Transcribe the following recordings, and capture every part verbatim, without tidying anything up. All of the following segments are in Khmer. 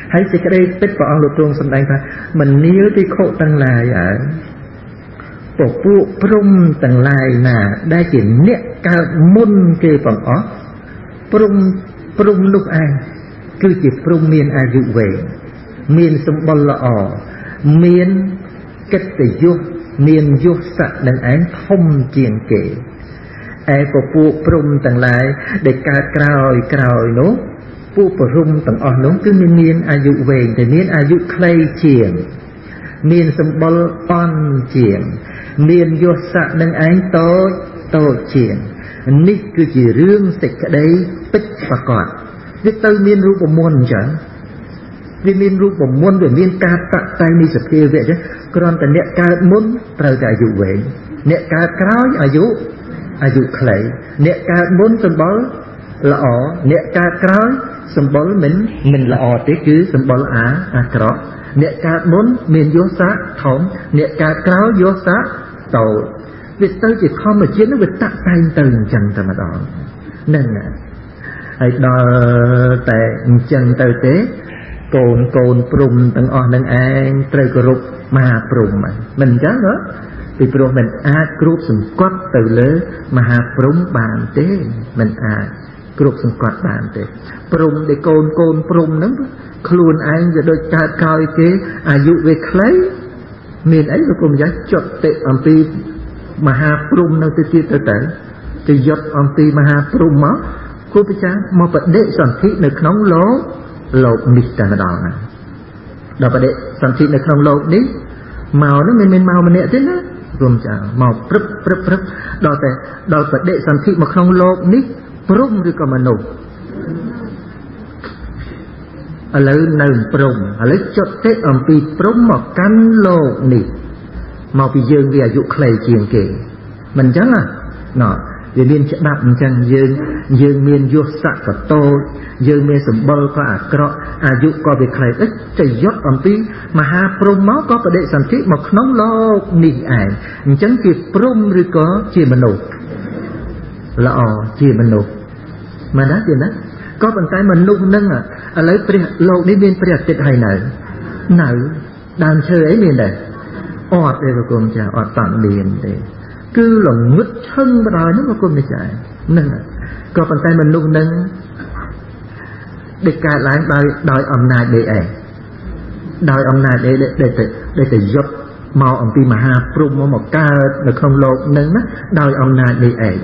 hay sẽ cái đây tích vào ông lục trung sầm đánh ta mình níu đi khổ tăng lại ở bộ phụ prum tăng lại là đa chỉ nẹt cao môn kê bằng ó prum prum lúc ai cứ chỉ prum miền ai dụ về miền sông bol lọ miền kết tự vô miền vô sạch đằng án thông chiền kể ai bộ phụ prum tăng lại để ca cào cào nó phụ prum tăng ó nó cứ miền miền ai dụ về thì miền ai dụ clay chiền miền sông bol on chiền miền vô sạch đằng án tối tối chiền ní cứ chỉ riêng sạch cái đấy tích và còn viết tới miền rú bộ môn chẳng vì miền rú bộ môn về miền ca tạ tay mi sập kia vậy chứ còn cái nẹt ca muốn trời cả dụ về nẹt ca cáo ở dụ ở dụ khẩy nẹt ca muốn sân bó là ó nẹt ca cáo sân bó mình mình là ó thế chứ sân bó á à cọ nẹt ca muốn miền vô sát thống nẹt ca cáo vô sát tàu việc tới chỉ không mà chiến nó việc tạ tay từng chẳng tầm đó nên là hãy đo tại chân tới tế cồn cồn prum tầng on tầng an trời cổ rục mà prum mà mình chắc đó vì prum mình a group sừng quát từ lỡ mà prum bàn tế mình a group sừng quát bàn tế prum để cồn cồn prum nó khuôn anh rồi đôi ta coi cái à dụ về lấy miền ấy là cùng giá chọn tệ âm ti mà ha prum nó tới tới tới thì giọt âm ti mà ha prum máu cô bây giờ mà vật đệ sản thị được nóng lố lột mít ra mà đỏ này đó vật đệ sản thị được nóng lột đi màu nó mình mình màu mà nè thế đó gồm chả màu prấp prấp prấp đó tại đó vật đệ sản thị mà không lột ní prum rồi còn mà nổ ở lấy nâng prum ở lấy chốt tết âm pi prum mà căn lột nỉ màu pi dương vì dụ clay chiền kể mình chắc là nó vì miền sẽ đạp chẳng dương dương miền vô sạc và tô dương miền sầm bơ có à cọ à dụ có việc khai ít chạy giót âm tí mà ha prom máu có để sản thị một nóng lo nỉ ảnh chẳng kịp prom rồi có chia mà nổ là ồ chia mà nổ mà đó tiền đó có bàn tay mình nung nâng à à lấy lộ đi bên bia tết hay này nào đàn chơi ấy miền này ọt đây là cùng chả ọt tặng miền đây cứ lòng ngứt thân bắt đầu nó mà con mới chạy nâng có bàn tay mình nung nâng để cả lại đòi đòi âm này để ấy đòi âm này để để để để để để giọt màu âm tim mà ha prum một ca là không lột nâng á đòi âm này để ấy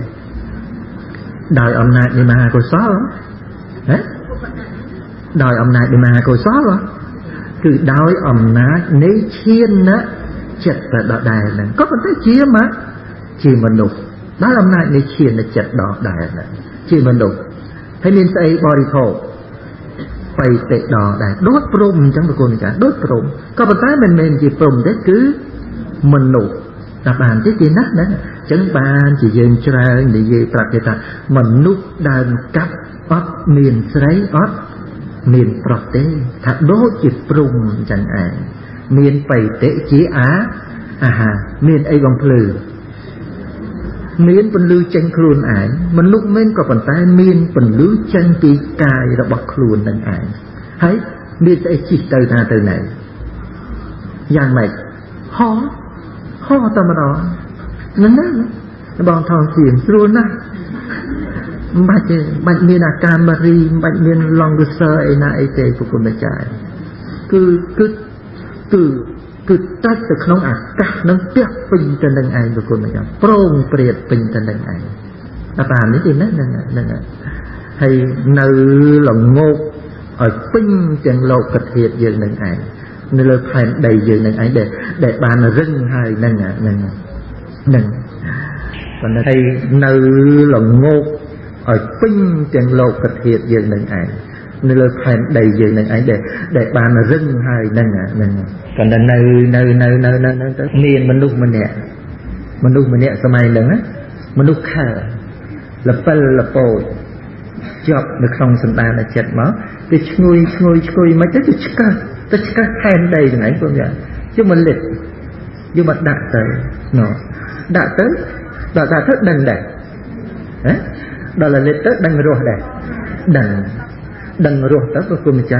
đòi âm này để mà ha coi xóa lắm đấy đòi âm này để mà ha coi xóa lắm cứ đòi âm này nếu chiên á chật là đòi đài này có bàn tay chia mà chỉ mình đục đó làm này để chiên là chật đỏ đài này chỉ mình đục hay nên say body thổ phải tệ đỏ đài đốt prum chẳng phải cô này cả đốt prum có bàn tay mình mình chỉ prum đấy cứ mình nụ là bàn cái kia nát đấy chẳng bàn chỉ dừng cho ra để gì tập người ta mình nút đàn cắp ót miền sấy ót miền bọt tế thật đốt chỉ prum chẳng ai miền phải tệ chỉ á à ha miền ấy bằng phừ miền phần lưu tranh khuôn ảnh mình lúc mình có bàn tay miền phần lưu tranh tí cài đã bọc khuôn đằng ảnh thấy miền sẽ chỉ từ ra từ này giang mạch ho ho tao mà đó nó nói bọn thằng xiềng luôn á bạch bạch miền à camari bạch miền long được sơ ấy na ấy tê của con mẹ trai cứ cứ từ cứ tách từ không à cắt nó tiếc bình trên đằng ảnh của con mẹ trai prong priệt bình trên đằng ảnh à bàn cái gì đó nè nè hay nơi lòng ngô ở pin trên lô cật thiệt dường đằng ảnh nơi lơ thành đầy dường đằng ảnh để để bàn là rưng hay nè nè nè nè còn đây nơi lòng ngô ở pin trên lô cật thiệt dường đằng ảnh nơi lơ thành đầy dường đằng ảnh để để bàn là rưng hay nè nè nè còn đây nơi nơi nơi nơi nơi nơi miền mình lúc mình nè mình lúc mình nè sao mày lần á mình lúc khờ là pel là bồi chọc được không sân ta là chật máu thì ngồi ngồi ngồi mấy cái chích ca tất cả khen đầy này không vậy chứ mình lịch nhưng mà đã tới nó đã tới đã đã tới đằng đằng đấy đó là lịch tới đằng rồi đằng đằng đằng rồi tới cuối cùng cha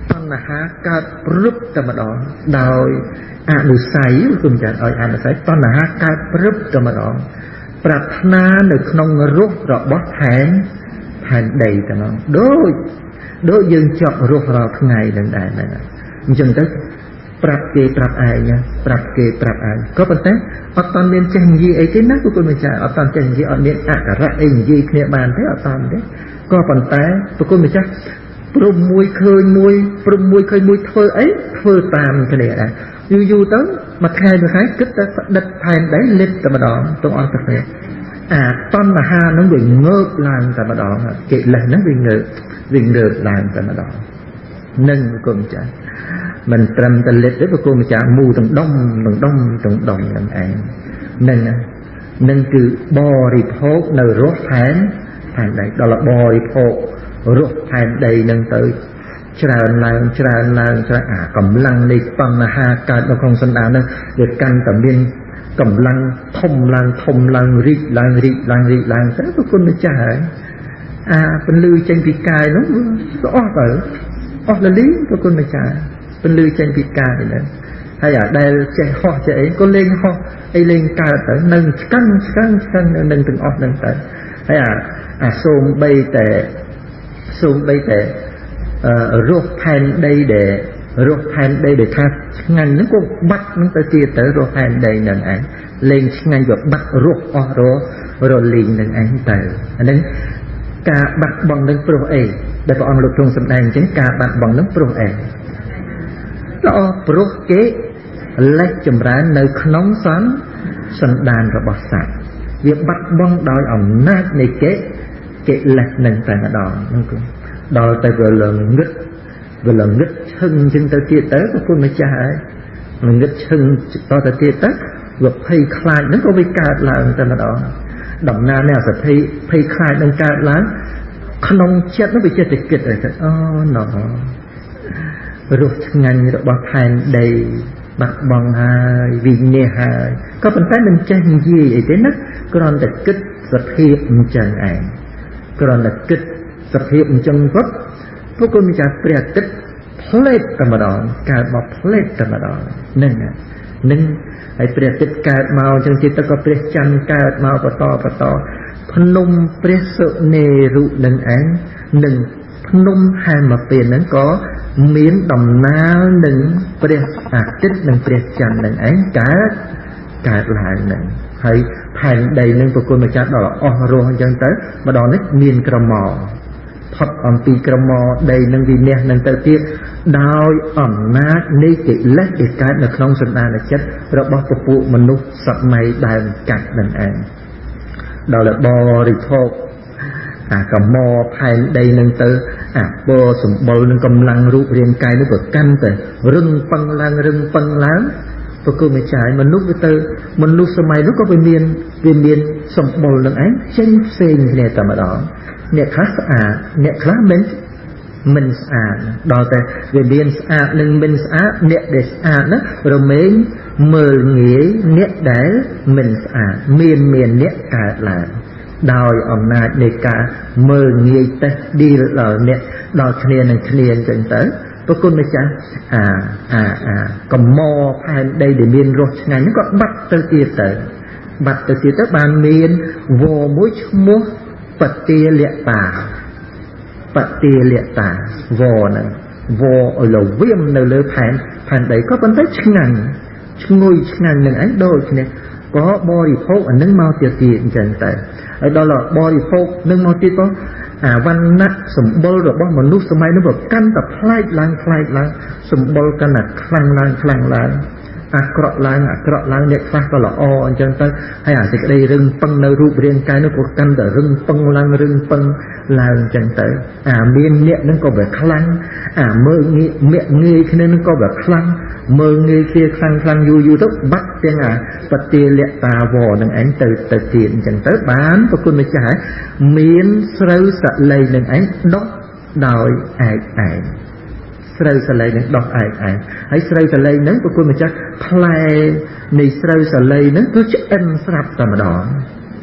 តណ្ហាកើតព្រឹបតែម្ដងដោយអនុស័យគុំចាឲ្យអនុស័យតណ្ហាកើតព្រឹបតែម្ដងប្រាថ្នានៅក្នុងរស់របស់ផែនផែនដីតែម្ដងដូចដូចយើងជាប់រស់រាល់ថ្ងៃនឹងដែរហ្នឹងអញ្ចឹងទៅប្រាប់គេប្រាប់ឯងប្រាប់គេប្រាប់ឯងក៏ប៉ុន្តែអត់តាន់មានចេះនិយាយអីទេណាគុំម្ចាស់អត់តាន់ចេះនិយាយអត់មានអក្ខរៈអីនិយាយគ្នាបានទេអត់តាន់ទេក៏ប៉ុន្តែគុំម្ចាស់ព្រមមួយឃើញមួយព្រមមួយឃើញមួយធ្វើអីធ្វើតាមគ្នាដែរយូរយូរទៅមួយថ្ងៃមួយថ្ងៃគិតតែផ្ដិតផែនដីលិតតែម្ដងទាំងអស់ទៅគ្នាអាតណ្ហានឹងវាងើបឡើងតែម្ដងកិលេសហ្នឹងវាងើបវាងើបឡើងតែម្ដងនឹងគុំចាស់មិនត្រឹមតែលិតទេព្រោះគុំចាស់មូទាំងដុំទាំងដុំទាំងដុំនឹងឯងនឹងនឹងគឺបរិភោគនៅរសផែនផែនដីដល់បរិភោគរសផែនដីនឹងទៅច្រើនឡើងច្រើនឡើងច្រើនអាកម្លាំងនៃបញ្ហាកើតនៅក្នុងសន្តាននឹងវាកាន់តែមានកម្លាំងធំឡើងធំឡើងរីកឡើងរីកឡើងរីកឡើងទៅប្រគុណម្ចាស់ហើយអាពន្លឺចេញពីកាយនោះវាអស់ទៅអស់លលីប្រគុណម្ចាស់ពន្លឺចេញពីកាយហ្នឹងហើយអាដែលចេះហោះចេះអីក៏លេងហោះអីលេងកើតទៅនឹងស្កឹងស្កឹងស្កឹងនឹងទាំងអស់ហ្នឹងទៅហើយអាអាសូមបីតែសូមបីតែរស់ផែនដីដែលរស់ផែនដីដែលថាឆ្ងាញ់ហ្នឹងក៏បាត់ហ្នឹងទៅទៀតទៅរស់ផែនដីហ្នឹងឯងលេងឆ្ងាញ់ក៏បាត់រស់អស់ររលីងហ្នឹងឯងទៅអាហ្នឹងការបាត់បង់នឹងព្រោះអីដែលព្រះអង្គលោកទ្រង់សម្ដែងអញ្ចឹងការបាត់បង់នឹងព្រោះអីល្អព្រោះគេលេចចម្រើននៅក្នុងសន្សន្តានរបស់សត្វវាបាត់បង់ដោយអំណាចនៃគេកិលេសនឹងតែម្ដងហ្នឹងគឺដល់ទៅវាលងឹតវាលងឹតឈឹងចឹងទៅទៀតទៅប្រគុណម្ចាស់ហើយលងឹតឈឹងតទៅទៀតទៅវាភ័យខ្លាចហ្នឹងក៏វាកើតឡើងតែម្ដងដំណើរនេះអសភ័យភ័យខ្លាចនឹងកើតឡើងក្នុងចិត្តនោះវាចិត្តតែគិតទៅអូណោរសឆ្ងាញ់របស់ផែនដីបាត់បង់ហើយវិញ្ញាណហើយក៏ប៉ុន្តែមិនចេះនិយាយអីទេណាគ្រាន់តែគិតសភាពអញ្ចឹងឯងគ្រាន់តែគិតសភាពអញ្ចឹងពុតពុទ្ធគុណម្ចាស់ព្រះអាទិត្យផ្លេតតែម្ដងកើតមកផ្លេតតែម្ដងនឹងនឹងហើយព្រះអាទិត្យកើតមកអញ្ចឹងទៀតទៅក៏ព្រះច័ន្ទកើតមកបន្តបន្តភ្នំព្រះសុនេរុនឹងឯងនឹងភ្នំហែមពៀនហ្នឹងក៏មានដំណើរនឹងព្រះអាទិត្យនិងព្រះច័ន្ទនឹងឯងកើតកើតឡើងហ្នឹងហើយផែនដីនឹងប្រគុណម្ចាស់ដល់អស់រស់អញ្ចឹងទៅម្ដងនេះមានក្រមផុតអំពីក្រមដីនឹងវិន័យនឹងទៅទៀតដោយអំណាចនៃកិលេសដែលកើតនៅក្នុងសន្តានចិត្តរបស់ពពួកមនុស្សសម័យដើមកាត់នឹងឯងដល់បរិភោគអាកម្មផែនដីនឹងទៅអាពរសម្បុរនឹងកម្លាំងរូបរាងកាយនោះក៏កាន់តែរឹងប៉ឹងឡើងរឹងប៉ឹងឡើងប្រគំម្ចាស់មនុស្សវាទៅមនុស្សសម័យនោះក៏វាមានវាមានសម្បុរនឹងឯងចេញផ្សេងគ្នាតែម្ដងអ្នកខ្លះស្អាតអ្នកខ្លះមិនមិនស្អាតដល់តែវាមានស្អាតនិងមិនស្អាតអ្នកដែលស្អាតហ្នឹងរមែងមើលងាយអ្នកដែលមិនស្អាតមានមានអ្នកកើតឡើងដោយអំណាចនៃការមើលងាយតេះឌីលដល់អ្នកដល់គ្នានឹងគ្នាអញ្ចឹងទៅប្រគុណម្ចាស់អាអាអាកម្មផែនដីដែលមានរសឆ្ងាញ់ហ្នឹងក៏បាត់ទៅទៀតទៅបាត់ទៅទៀតទៅបានមានវរមួយឈ្មោះបទាលតាបទាលតាវហ្នឹងវអលវៀមនៅលើផែនផែនដីក៏ប៉ុន្តែឆ្ងាញ់ឈ្ងុយឆ្ងាញ់នឹងឯងដូចគ្នាក៏បរិភោគអានឹងមកទៀតទៀតអញ្ចឹងទៅហើយដល់បរិភោគនឹងមកទៀតក៏អាវណ្ណៈសម្បុររបស់មនុស្សសម័យនោះក៏កាន់តែប្លែកឡើងប្លែកឡើងសម្បុរកាន់តែខ្លាំងឡើងខ្លាំងឡើងអាក្រក់ឡើងអាក្រក់ឡើងអ្នកខ្លះក៏ល្អអញ្ចឹងទៅហើយអាសេចក្តីរឹងពឹងនៅរូបរាងកាយនោះក៏កាន់តែរឹងពឹងឡើងរឹងពឹងឡើងអញ្ចឹងទៅអាមានអ្នកនឹងក៏វាខ្លាំងអាមើលងាយមាក់ងាយគ្នានឹងក៏វាខ្លាំងមើលងាយគ្នាខ្លាំងខ្លាំងយូរយូរទៅបាត់ទាំងអាបទាលតាវនឹងឯងទៅទៅទៀតអញ្ចឹងទៅបានប្រគុណម្ចាស់មានស្រូវសលៃនឹងឯងដុះដោយឯកឯងស្រូវសលៃនឹងដុះឯកឯងហើយស្រូវសលៃនឹងប្រគុណម្ចាស់ផ្លែនៃស្រូវសលៃនឹងគឺឆ្អិនស្រាប់តែម្ដង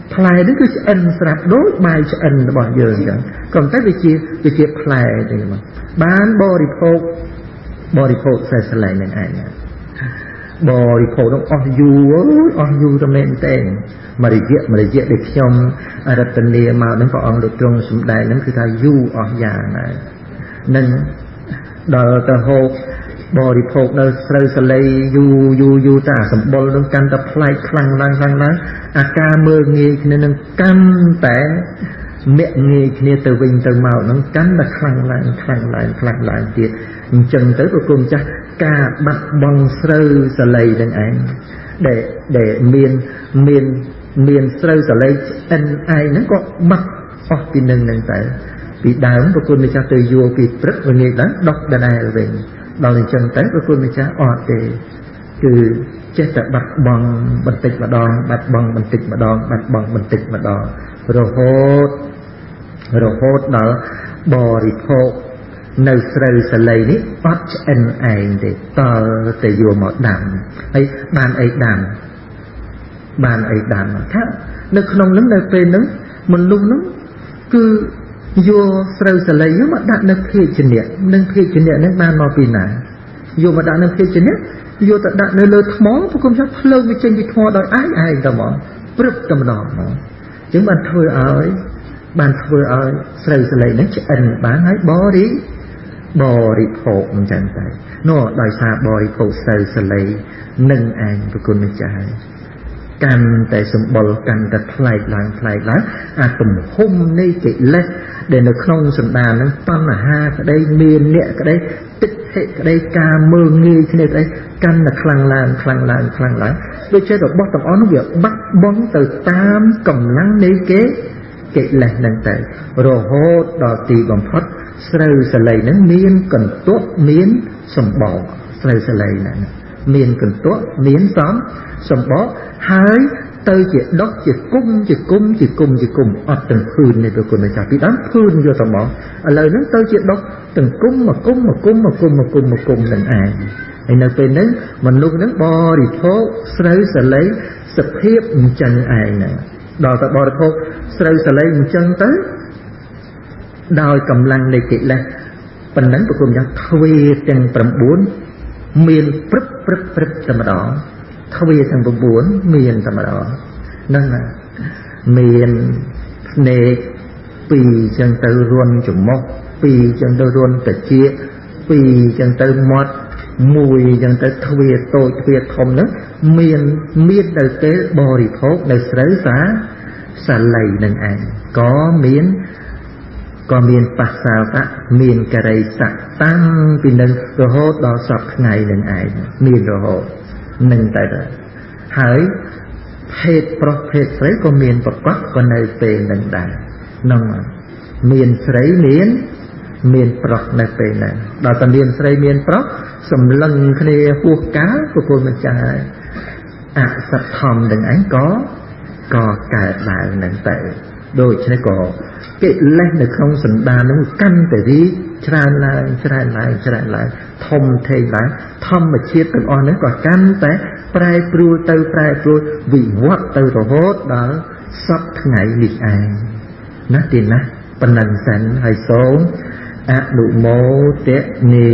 ផ្លែនេះគឺឆ្អិនស្រាប់ដូចបាយឆ្អិនរបស់យើងអញ្ចឹងក៏តែវាជាវាជាផ្លែទេមកបានបរិភោគបរិភោគសេះសលែងនឹងឯងបរិភោគនឹងអស់យូរអស់យូរទៅមែនទេមករយៈមករយៈដែលខ្ញុំរតនាមកនឹងព្រះអង្គលោកទ្រង់សម្ដែងនឹងគឺថាយូរអស់យ៉ាងហើយនឹងដល់ទៅហូបបរិភោគនៅស្រូវសលៃយូរយូរយូរតាសម្បុរនឹងកាន់តែផ្លែកខ្លាំងឡើងខ្លាំងឡើងអាការមើលងាយគ្នានឹងកាន់តែមាក់ងាយគ្នាទៅវិញទៅមកនឹងកាន់តែខ្លាំងឡើងខ្លាំងឡើងខ្លាំងឡើងទៀតអញ្ចឹងទៅព្រះគុណម្ចាស់ការបាត់បង់ស្រូវសលៃនឹងឯងដែលដែលមានមានមានស្រូវសលៃឆ្អិនឯងហ្នឹងក៏បាត់អស់ពីនឹងហ្នឹងតែពីដើមព្រះគុណម្ចាស់ទៅយកពីព្រឹកវិញដល់ដុតដដែលវិញដល់អញ្ចឹងទៅព្រះគុណម្ចាស់អត់ទេគឺចេះតែបាត់បង់បន្តិចម្ដងបាត់បង់បន្តិចម្ដងបាត់បង់បន្តិចម្ដងរហូតរហូតដល់បរិភោគនៅស្រូវសលៃនេះអត់ឆ្អិនឯងទេតើទៅយកមកដាំហើយបានអីដាំបានអីដាំថានៅក្នុងនឹងនៅពេលហ្នឹងមនុស្សហ្នឹងគឺយកស្រូវសលៃយកមកដាក់នៅភេជ្ជៈនឹងភេជ្ជៈហ្នឹងបានមកពីណាយកមកដាក់នៅភេជ្ជៈយកទៅដាក់នៅលើថ្មព្រោះគុំថាភ្លើងវាចេញពីថ្មដោយឯងឯងតែហ្មងព្រឹបតែម្ដងហ្មងអញ្ចឹងបានធ្វើឲ្យបានធ្វើឲ្យស្រូវសលៃហ្នឹងឆ្អិនបានហើយបរិបរិភោគអញ្ចឹងតែនោះដោយសារបរិភោគស្រូវសលៃនឹងឯងប្រគុណម្ចាស់កាន់តែសម្បុរកាន់តែថ្លៃឡើងថ្លៃឡើងអាទំហំនៃកិលេសដែលនៅក្នុងសន្តានហ្នឹងតណ្ហាក្តីមានអ្នកក្តីទិដ្ឋិក្តីការមើលងាយគ្នាក្តីកាន់តែខ្លាំងឡើងខ្លាំងឡើងខ្លាំងឡើងដូចជារបស់ទាំងអស់នោះវាបាត់បង់ទៅតាមកម្លាំងនៃគេកិលេសហ្នឹងទៅរហូតដល់ទីបំផុតស្រូវសលៃហ្នឹងមានកន្ទក់មានសម្បកស្រូវសលៃហ្នឹងមានកន្ទក់មានសំសម្បកហើយទៅជាដុះជាគុំជាគុំជាគុំជាគុំអត់ទាំងភឿននៃព្រះគុណម្ចាស់ពីដើមភឿនយកទៅមកឥឡូវហ្នឹងទៅជាដុះទាំងគុំមកគុំមកគុំមកគុំមកគុំមកគុំនឹងឯងហើយនៅពេលហ្នឹងមនុស្សហ្នឹងបរិភោគស្រូវសលៃសភាពអញ្ចឹងឯងហ្នឹងដល់ទៅបរិភោគស្រូវសលៃអញ្ចឹងទៅដោយកម្លាំងនៃកិលេសប៉ុណ្ណឹងព្រះគុណម្ចាស់ទ្វេទាំង៩មានព្រឹបព្រឹបព្រឹបតែម្ដងទ្វេទាំង៩មានតែម្ដងហ្នឹងមានភ្នែកពីរចឹងទៅរន់ច្រមុះពីរចឹងទៅរន់ត្រចៀកពីរចឹងទៅមាត់មួយចឹងទៅទ្វេតូចទ្វេធំហ្នឹងមានមាននៅពេលបរិភោគនៅស្រូវសាសាលៃនឹងឯងក៏មានក៏មានបាសាលៈមានករិស័កតាំងពីនឹងរហូតដល់សពថ្ងៃនឹងឯងមានរហូតនឹងតែទៅហើយភេទប្រុសភេទស្រីក៏មានប្រកបក៏នៅពេលនឹងដែរនឹងមានស្រីមានមានប្រុសនៅពេលហ្នឹងដល់តែមានស្រីមានប្រុសសម្លឹងគ្នាហួសកាលប្រគល់ម្ចាស់ហើយអសត្យធម្មនឹងឯងក៏ក៏កើតឡើងនឹងទៅដូច្នេះក៏កិលេសនៅក្នុងសន្តាននោះកាន់តែរីកច្រើនឡើងច្រើនឡើងច្រើនឡើងធំធេងឡើងធម្មជាតិទាំងអស់ហ្នឹងក៏កាន់តែប្រែប្រួលទៅប្រែប្រួលវិវត្តទៅរហូតដល់សពថ្ងៃនេះឯងណាទីណាប៉ុណ្ណឹងសិនហើយសូមអនុមោទនា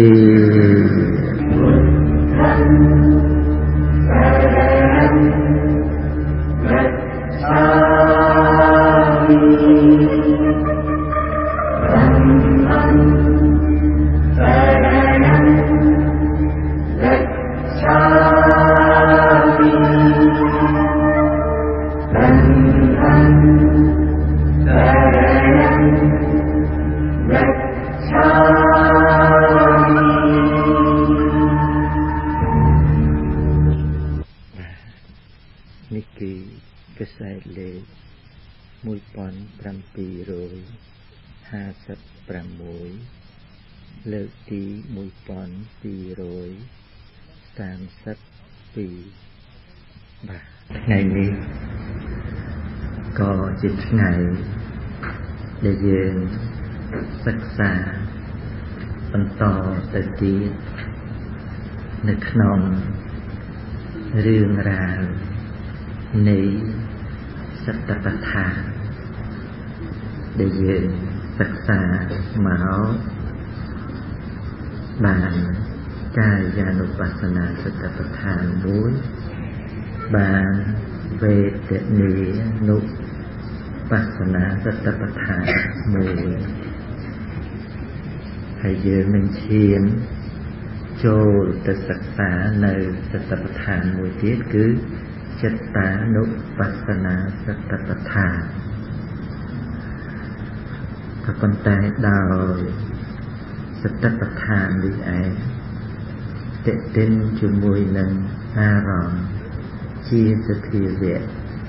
លើកទីមួយពាន់ពីររយសាមសិបពីរបាទថ្ងៃនេះក៏ជាថ្ងៃដែលយើងសិក្សាបន្តទៅទៀតនៅក្នុងរឿងរ៉ាវនៃសតបដ្ឋានដែលយើងសិក្សាមកបានកាយានុបស្សនាសតបដ្ឋានមួយបានវេទនានុបស្សនាសតបដ្ឋានមួយហើយយើងនឹងឈានចូលទៅសិក្សានៅសតបដ្ឋានមួយទៀតគឺចិត្តតានុបស្សនាសតបដ្ឋានក៏ប៉ុន្តែដោយសតបដ្ឋាននេះឯងតិទិនជាមួយនឹងអារម្មណ៍ជាសភាវៈ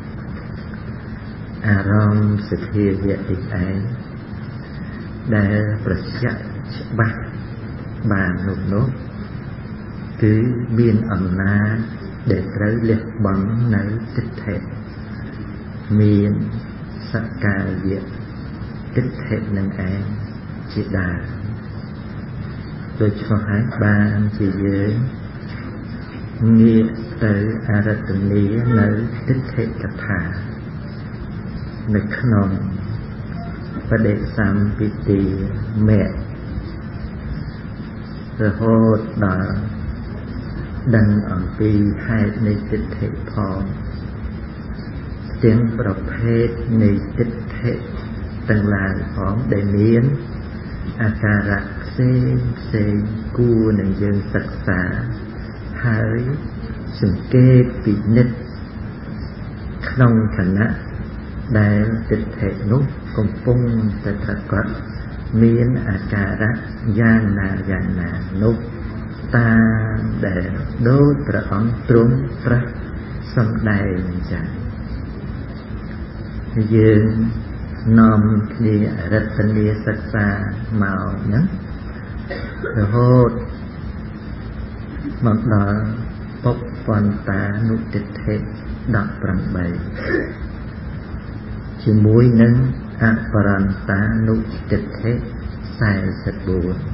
អារម្មណ៍សភាវៈនេះឯងដែលប្រយ័ត្នច្បាស់បាននោះនោះគឺមានអំណាចដែលត្រូវលះបង់នៅទិដ្ឋិមានសក្កាយៈទិដ្ឋិនឹងឯងជាដើមដូច្នោះហើយបានជាយើងងាកទៅអរតនីនៅទិដ្ឋិកថានៅក្នុងបដិសម្ពិទាមេរហូតដល់ដឹងអំពីហេតុនៃទិដ្ឋិផងទាំងប្រភេទនៃទិដ្ឋិទាំងឡាយផងដែលមានអាការៈផ្សេងផ្សេងគួរនឹងយើងសិក្សាហើយសង្កេតពិនិត្យក្នុងខណៈដែលទិដ្ឋិនោះកំពុងតែប្រកបមានអាការៈយ៉ាងណាយ៉ាងណានោះតាមដែលដូចព្រះអង្គទ្រង់ត្រាស់សម្ដែងអញ្ចឹងយើងនាំគ្នារតនាសិក្សាមកហ្នឹងរហូតមកដល់ពុបបន្តានុទិដ្ឋិដប់ប្រាំបីជាមួយនឹងអបរន្តានុទិដ្ឋិសែសិបបួន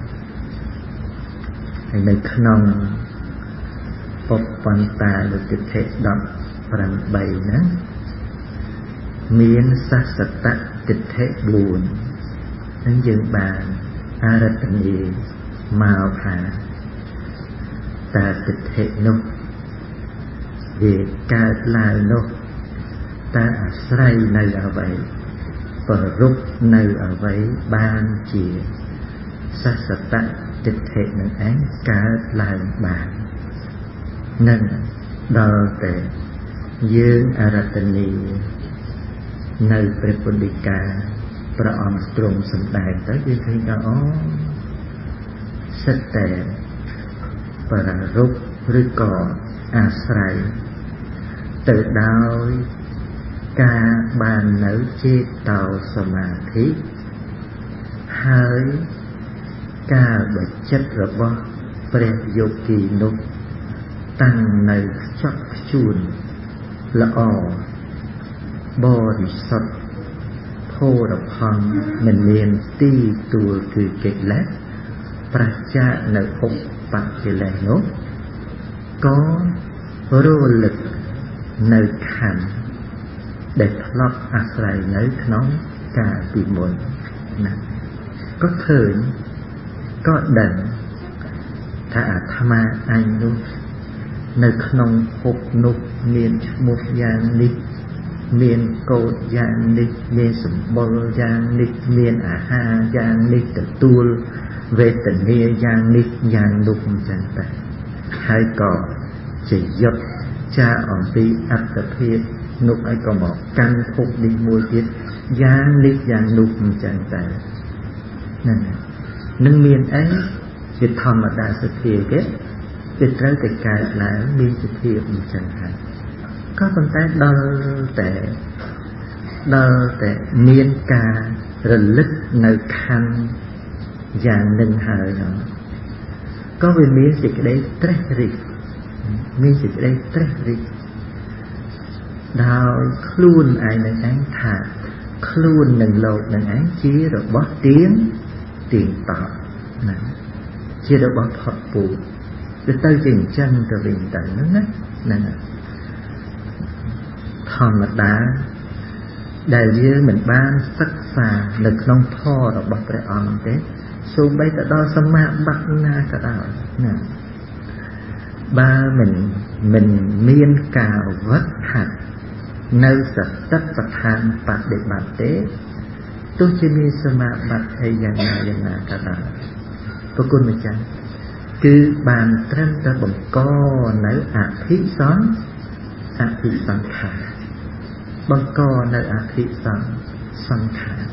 ហើយនៅក្នុងពុបបន្តានុទិដ្ឋិដប់ប្រាំបីហ្នឹងមានសស្សតទិដ្ឋិបួននឹងយើងបានអរតនីមកថាតើទិដ្ឋិនោះវាកើតឡើងនោះតើអាស្រ័យនៅអ្វីប្ររពនៅអ្វីបានជាសស្សតទិដ្ឋិនឹងឯងកើតឡើងបាននឹងដល់តែយើងអរតនីនៅព្រះពុទ្ធដីកាព្រះអង្គទ្រង់សម្ដែងទៅយើងឃើញថាអូសិតតែប្ររពឬក៏អាស្រ័យទៅដោយការបាននៅចេតោសមាធិហើយការបើចិត្តរបស់ព្រះយោគីនោះតាំងនៅខ្ជាប់ខ្ជួនល្អបរិសុទ្ធភោរផង់មិនមានទីទួលគឺកិលេសប្រឆាចនៅឧបកិលេសនោះក៏រលឹកនៅខណ្ឌដែលធ្លាប់អាស្រ័យនៅក្នុងកាលពីមុនណាក៏ឃើញក៏ដឹងថាអាត្មាអញនោះនៅក្នុងភពនោះមានឈ្មោះយ៉ាងនេះមានកោដយ៉ាងនេះមានសម្បុរយ៉ាងនេះមានអាហារយ៉ាងនេះទទួលវេទនាយ៉ាងនេះយ៉ាងនោះអញ្ចឹងតែហើយក៏ជាយុទ្ធចាអំពីអត្តភាពនោះឲ្យក៏មកកាន់ភពនេះមួយទៀតយ៉ាងនេះយ៉ាងនោះអញ្ចឹងតែហ្នឹងនឹងមានអីជាធម្មតាសភាវៈវាត្រូវតែកើតឡើងមានសភាពអញ្ចឹងហើយក៏ប៉ុន្តែដល់តែដល់តែមានការរលឹកនៅខណ្ឌយ៉ាងនឹងហើយក៏វាមានសេចក្តីត្រេះរិះមានសេចក្តីត្រេះរិះដោយខ្លួនឯងនឹងឯងថាខ្លួននឹងលោកនឹងឯងជារបស់ទៀងទៀងតោណាជារបស់ផុតពូជទៅទៅជាអញ្ចឹងទៅវិញទៅហ្នឹងណាហ្នឹងធម្មតាដែលយើងមិនបានសិក្សានៅក្នុងធម៌របស់ព្រះអង្គទេសូម្បីតែដល់សមាបត្តិណាក៏ដោយណាបើមិនមិនមានការវឹកហាត់នៅសតិប្បដ្ឋានបដិបត្តិទេទោះជាមានសមាបត្តិអីយ៉ាងណាយ៉ាងណាក៏ដោយប្រគុណម្ចាស់គឺបានត្រឹមតែបង្កនៅអភិសង្ឃអភិសង្ខារបង្កនៅអភិសង្ឃសង្ខារ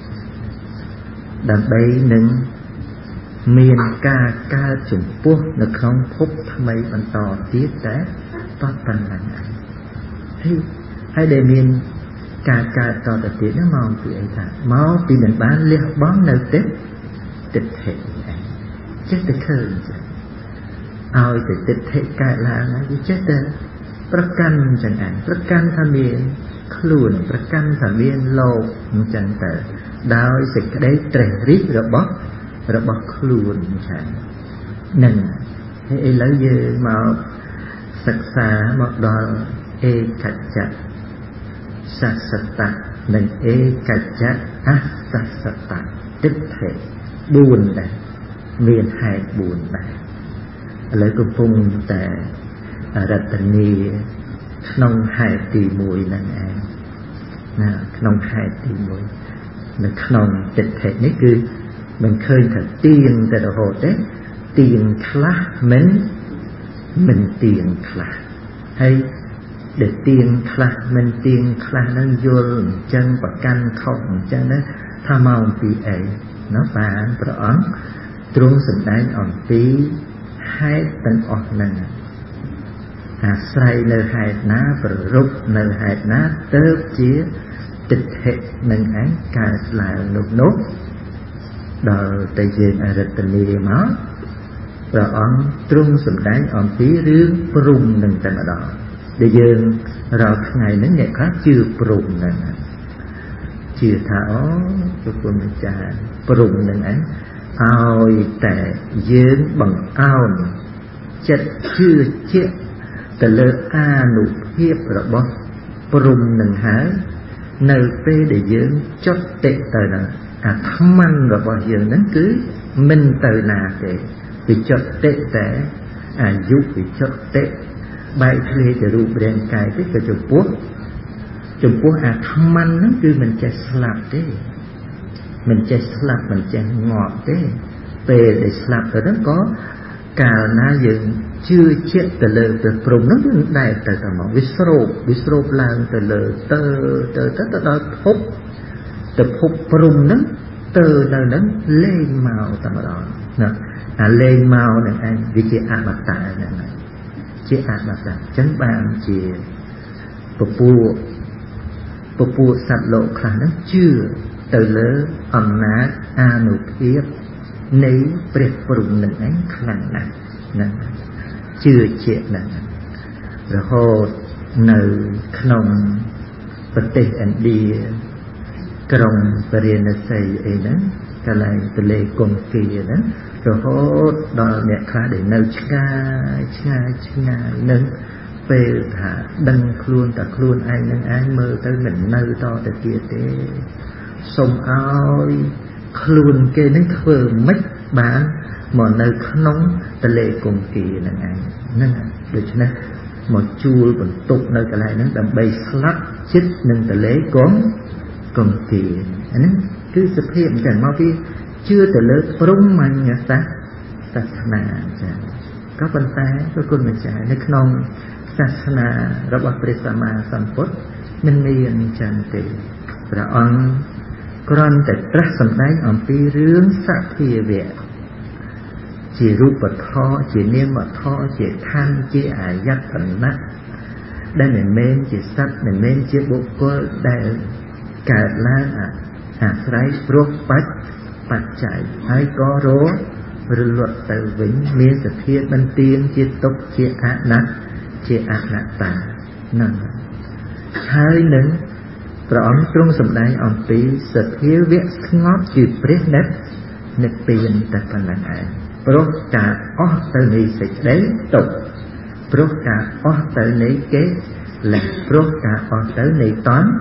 ដើម្បីនឹងមានការកើតចំពោះនៅក្នុងភពថ្មីបន្តទៀតតែប៉ុណ្ណឹងហើយហើយដែលមានការកើតតទៅទៀតនោះមកពីអីថាមកពីមិនបានលះបង់នៅទឹកទឹកថេឯងចេះតែឃើញចឹងឲ្យតែទឹកថេកើតឡើងហើយវាចេះតែប្រកាន់ចឹងឯងប្រកាន់ថាមានខ្លួនប្រកាន់ថាមានលោកអញ្ចឹងទៅដោយសេចក្តីត្រេះរិះរបស់របស់ខ្លួនអញ្ចឹងនឹងហើយឥឡូវយើងមកសិក្សាមកដល់អេកច្ចៈសសតៈនិងអេកច្ចៈអសសតៈទិដ្ឋិបួនដែរមានហេតុបួនដែរឥឡូវកំពុងតែរតនីក្នុងហេតុទីមួយហ្នឹងឯងណាក្នុងហេតុទីមួយនៅក្នុងទិដ្ឋិនេះគឺមិនឃើញថាទៀងតែរហូតទេទៀងខ្លះមិនមិនទៀងខ្លះហើយដែលទៀងខ្លះមិនទៀងខ្លះនឹងយល់អញ្ចឹងប្រកាន់ខុសអញ្ចឹងណាថាមកអំពីអីណាបានព្រះអង្គទ្រង់សម្ដែងអំពីហេតុទាំងអស់ហ្នឹងអាស្រ័យនៅហេតុណាប្ររពនៅហេតុណាទៅជាទិដ្ឋិនឹងឯងកើតឡើងនោះនោះដល់តែយើងអរិទ្ធនីមកព្រះអង្គទ្រង់សម្ដែងអំពីរឿងព្រំនឹងតែម្ដងដែលយើងរាល់ថ្ងៃហ្នឹងអ្នកខ្លះជឿព្រំហ្នឹងជឿថាអូព្រះគុណម្ចាស់ព្រំនឹងឯងឲ្យតែយើងបង្អោនចិត្តជឿជាក់ទៅលើអានុភាពរបស់ព្រំនឹងហើយនៅពេលដែលយើងចុតតិទៅនឹងអាត្ម័នរបស់យើងហ្នឹងគឺមិនទៅណាទេវាចុតតិតែអាយុវាចុតតិបែកធ្លាយទៅរូបរាងកាយទៅក៏ចំពោះចំពោះអាត្ម័នហ្នឹងគឺមិនចេះស្លាប់ទេមិនចេះស្លាប់មិនចេះងាប់ទេពេលដែលស្លាប់ទៅហ្នឹងក៏កាលណាយើងជឿជាក់ទៅលើព្រះព្រំហ្នឹងវាដែរទៅតែមកវាស្រោបវាស្រោបឡើងទៅលើទៅទៅទៅទៅដល់ភពទៅភពព្រំហ្នឹងទៅនៅហ្នឹងលេងមកតែម្ដងណាអាលេងមកហ្នឹងឯងវាជាអមតៈហ្នឹងឯងជាអមតៈអញ្ចឹងបានជាពពួកពពួកសត្វលោកខ្លះហ្នឹងជឿទៅលើអំណាចអានុភាពនៃព្រះព្រំនឹងឯងខ្លាំងណាស់ណាជឿជាក់ណាស់រហូតនៅក្នុងប្រទេសឥណ្ឌាក្រុងបរិណសីអីហ្នឹងកន្លែងទលេគង្គីហ្នឹងរហូតដល់អ្នកខ្លះដែលនៅឆ្ងាយឆ្ងាយឆ្ងាយនឹងពេលថាដឹងខ្លួនតែខ្លួនឯងនឹងឯងមើលទៅមិននៅតទៅទៀតទេសូមឲ្យខ្លួនគេនឹងធ្វើម៉េចបានមកនៅក្នុងទលេគង្គីហ្នឹងឯងហ្នឹងដូច្នេះមកជួលបន្ទប់នៅកន្លែងហ្នឹងដើម្បីស្លាប់ចិត្តនឹងទលេគង្គង្គីអាហ្នឹងគឺសភាពអញ្ចឹងមកពីជឿទៅលើព្រហ្មញ្ញសាសាសនាចា៎ក៏ប៉ុន្តែព្រះគុណម្ចាស់នៅក្នុងសាសនារបស់ព្រះសម្មាសម្ពុទ្ធមិនមានអញ្ចឹងទេព្រះអង្គគ្រាន់តែត្រាស់សម្ដែងអំពីរឿងសភាវៈជារូបធម៌ជានាមធម៌ជាខណ្ឌជាអាយតនៈដែលមិនមែនជាសត្វមិនមែនជាបុគ្គលដែលកើតឡើងអាស្រ័យព្រោះបច្ចបច្ច័យហើយក៏ររលត់ទៅវិញមានសភាពមិនទៀងជាទុក្ខជាអនត្តាជាអនត្តាហ្នឹងហើយនឹងព្រះអង្គទ្រង់សម្ដែងអំពីសភាវៈស្ងប់ជាព្រះនិព្វាននិព្វានតែប៉ុណ្ណឹងឯងព្រោះការអស់ទៅនៃសេចក្តីទុក្ខព្រោះការអស់ទៅនៃកិលេសព្រោះការអស់ទៅនៃតណ្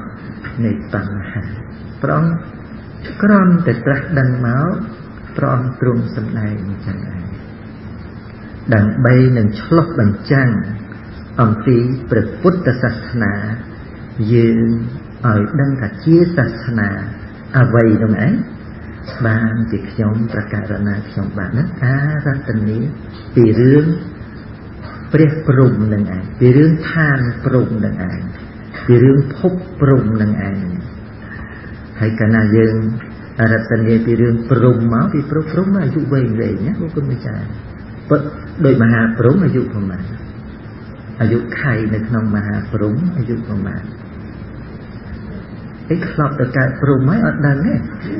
នៃតណ្ហាព្រះអង្គក្រំតែត្រាស់ដឹងមកព្រះអង្គទ្រង់សម្ដែងអញ្ចឹងឯងដើម្បីនឹងឆ្លុះបញ្ចាំងអំពីព្រះពុទ្ធសាសនាយើងឲ្យដឹងថាជាសាសនាអ្វីនោះឯងបានជាខ្ញុំប្រកាសណាខ្ញុំបាននឹងអារតនីពីរឿងព្រះព្រំនឹងឯងពីរឿងឋានព្រំនឹងឯងពីរឿងភពព្រំនឹងឯងហើយកាលណាយើងអរតនីពីរឿងព្រំមកពីព្រំព្រំអាយុវែងវែងណាគុណម្ចាស់ពិតដោយមហាព្រំអាយុប្រមាណអាយុខៃនៅក្នុងមហាព្រំអាយុប្រមាណអីខ្លាប់ទៅកើតព្រំហើយអត់ដឹងទេ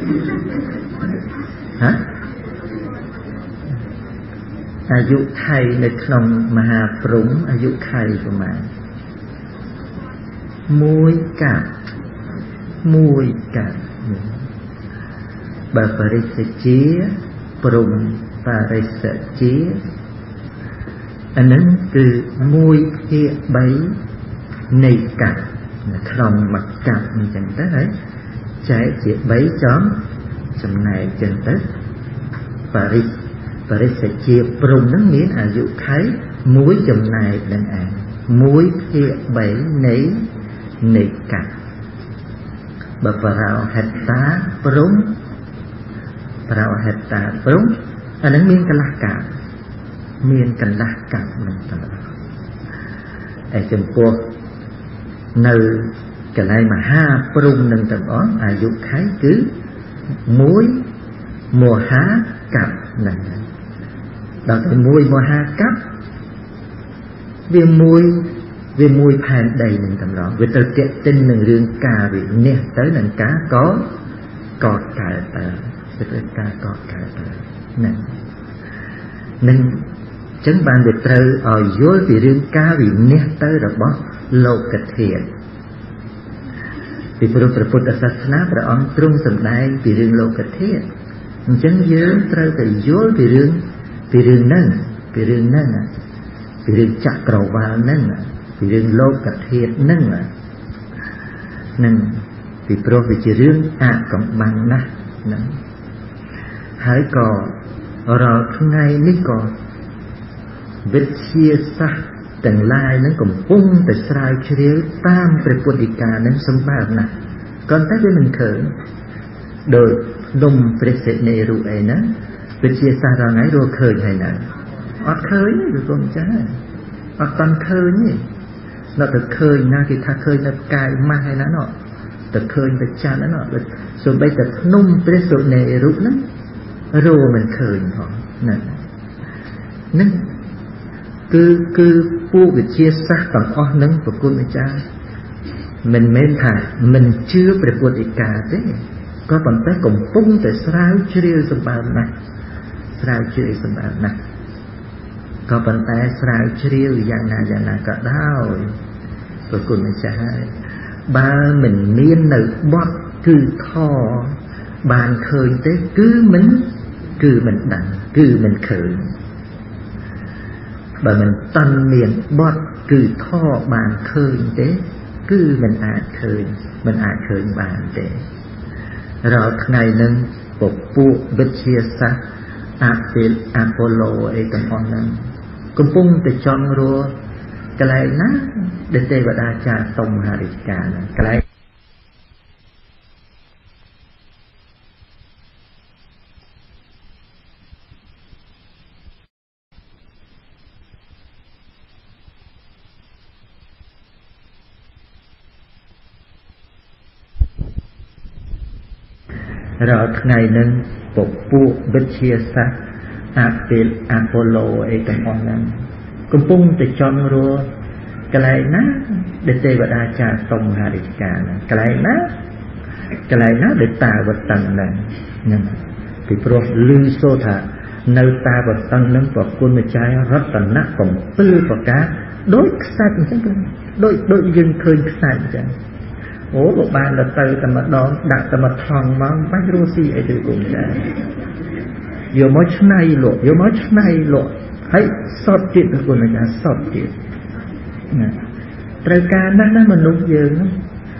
ហ៎អាយុខៃនៅក្នុងមហាព្រំអាយុខៃប្រមាណមួយកាប់មួយកាប់បើបរិសជាព្រំបរិសជាអានឹងគឺមួយភាគបីនៃកាប់នៅក្នុងមួយកាប់អញ្ចឹងទៅហើយចែកជាបីចំចំណែកអញ្ចឹងទៅបរិសបរិសជាព្រំនឹងមានអាយុខៃមួយចំណែកនឹងឯងមួយភាគបីនៃនៃកាប់បើបរោហិតាព្រំបរោហិតាព្រំអានឹងមានកន្លះកាប់មានកន្លះកាប់នឹងទៅឯចំពោះនៅកន្លែងមហាព្រំនឹងទាំងអស់អាយុខៃគឺមួយមហាកាប់ហ្នឹងដល់ទៅមួយមហាកាប់វាមួយវាមួយផែនដីនឹងតម្រង់វាទៅទាក់ទិននឹងរឿងការវិនិច្ឆ័យទៅនឹងការកកកើតទៅវាទៅការកកើតទៅហ្នឹងនឹងអញ្ចឹងបានវាត្រូវឲ្យយល់ពីរឿងការវិនិច្ឆ័យទៅរបស់លោកធាតុពីព្រោះព្រះពុទ្ធសាសនាព្រះអង្គទ្រង់សម្ដែងពីរឿងលោកធាតុអញ្ចឹងយើងត្រូវតែយល់ពីរឿងពីរឿងហ្នឹងពីរឿងហ្នឹងពីរឿងចក្រវាលហ្នឹងពីរឿងលោកធាតុហ្នឹងហ្នឹងពីព្រោះវាជារឿងអកំបាំងណាស់ហ្នឹងហើយក៏រាល់ថ្ងៃនេះក៏វិទ្យាសាស្ត្រទាំងឡាយនឹងកំពុងតែស្រាវជ្រាវតាមព្រះពុទ្ធដីកានឹងសម្បើមណាស់ក៏តែវាមិនឃើញដោយដុំព្រះសិនេរុអីណាវិទ្យាសាស្ត្ររងៃរកឃើញហើយណាអត់ឃើញទេគុំចាអត់តាន់ឃើញទេនៅតែឃើញណាគេថាឃើញនៅកាយម៉ាស់ហើយណាណោះតែឃើញតែចាន់ណាណោះសូម្បីតែភ្នំព្រះសិនេរុហ្នឹងរកមិនឃើញផងណាហ្នឹងគឺគឺពួកវិទ្យាសាស្ត្រទាំងអស់នឹងប្រគុណម្ចាស់មិនមែនថាមិនជឿព្រះពុទ្ធដីកាទេក៏ប៉ុន្តែកំពុងតែស្រាវជ្រាវសម្បើមណាស់ស្រាវជ្រាវសម្បើមណាស់ក៏ប៉ុន្តែស្រាវជ្រាវយ៉ាងណាយ៉ាងណាក៏ដោយប្រគុណម្ចាស់ហើយបើមិនមាននៅបទគឺខបានឃើញទេគឺមិនគឺមិនដឹងគឺមិនឃើញបើមិនតាន់មានបទគឺធរបានឃើញទេគឺមិនអាចឃើញមិនអាចឃើញបានទេរាល់ថ្ងៃនឹងពពួកវិទ្យាសាស្ត្រអាពីលអាប៉ូឡូអីទាំងអស់ហ្នឹងកំពុងតែចង់រកកន្លែងណាដែលទេវតាចារសុំមហារាជការហ្នឹងកន្លែងរាល់ថ្ងៃនឹងពពួកវិទ្យាសាស្ត្រអាពីលអាប៉ូឡូអីទាំងអស់ហ្នឹងកំពុងតែចង់រកកន្លែងណាដែលទេវតាចារសុំមហារាជការហ្នឹងកន្លែងណាកន្លែងណាដែលតាវតឹងហ្នឹងហ្នឹងពីព្រោះឮសូរថានៅតាវតឹងហ្នឹងប្រគុណម្ចាស់រតនៈកំពើប្រការដូចខ្សាច់អញ្ចឹងដូចដូចយើងឃើញខ្សាច់អញ្ចឹងអូបើបានទៅតែម្ដងដាក់តែមកថងមកបាច់រស់ស៊ីអីទៅគុំចាយកមកឆ្នៃលក់យកមកឆ្នៃលក់ហើយសតទៀតទៅគុំចាសតទៀតណាត្រូវការណាស់ណាមនុស្សយើង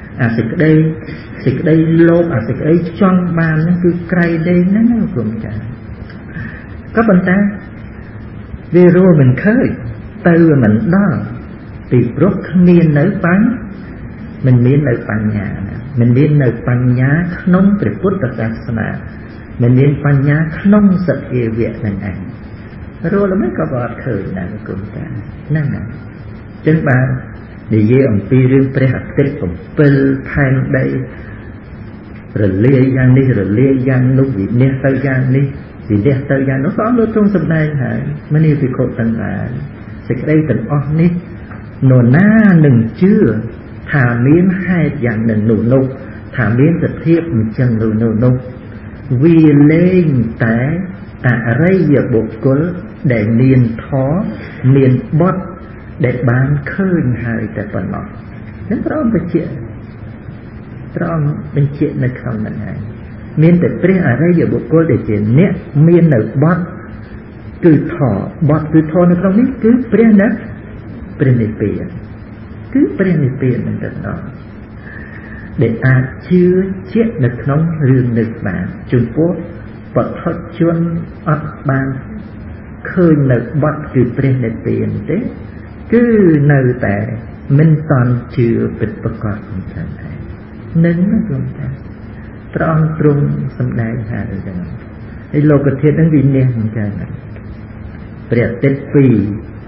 à xịt đây xịt đây lốp à xịt đây trong bàn nó cứ cày đây nó nó cũng chả có bên ta vì rồi mình khơi từ mình đó thì rốt miên nở bánh mình miên nở bánh nhà mình miên nở bánh nhà nông từ Phật Đà Sna mình miên bánh nhà nông sạch về việc này này rồi là mới có vọt khởi này cũng ta nè nè chân bà để dễ ông pi riêng pre hạt tết ông pel thanh đây rồi lia giang đi rồi lia giang lúc gì nè tơ giang đi thì nè tơ giang nó có luôn trong sầm này hả mấy ni thì khổ tận là sẽ đây tận on đi nổ na nừng chưa thả miếng hai dạng nừng nổ nô thả miếng giật thiếp chân nổ nổ nô vì lên té à rây giờ bộ cố để miền thó miền bót để bán khơi hai tại phần nọ nó tròn bên chuyện tròn bên chuyện này không là này miền để pre à rây giờ bộ cố để chuyện nét miền ở bót cứ thọ bót cứ thọ nó không biết cứ pre nè pre này tiền cứ pre này tiền mình được đó để à chưa chết được nóng rương được bản Trung Quốc bật thoát chuôn ấp ban khơi nợ bật từ trên này tiền thế cứ nợ tại mình toàn chưa bịt bật cọt không chẳng hay nâng nó không chẳng tròn trung xâm đáy hạ được chẳng hay lô cực thiết đang vì nè không chẳng hay bẹt tết phì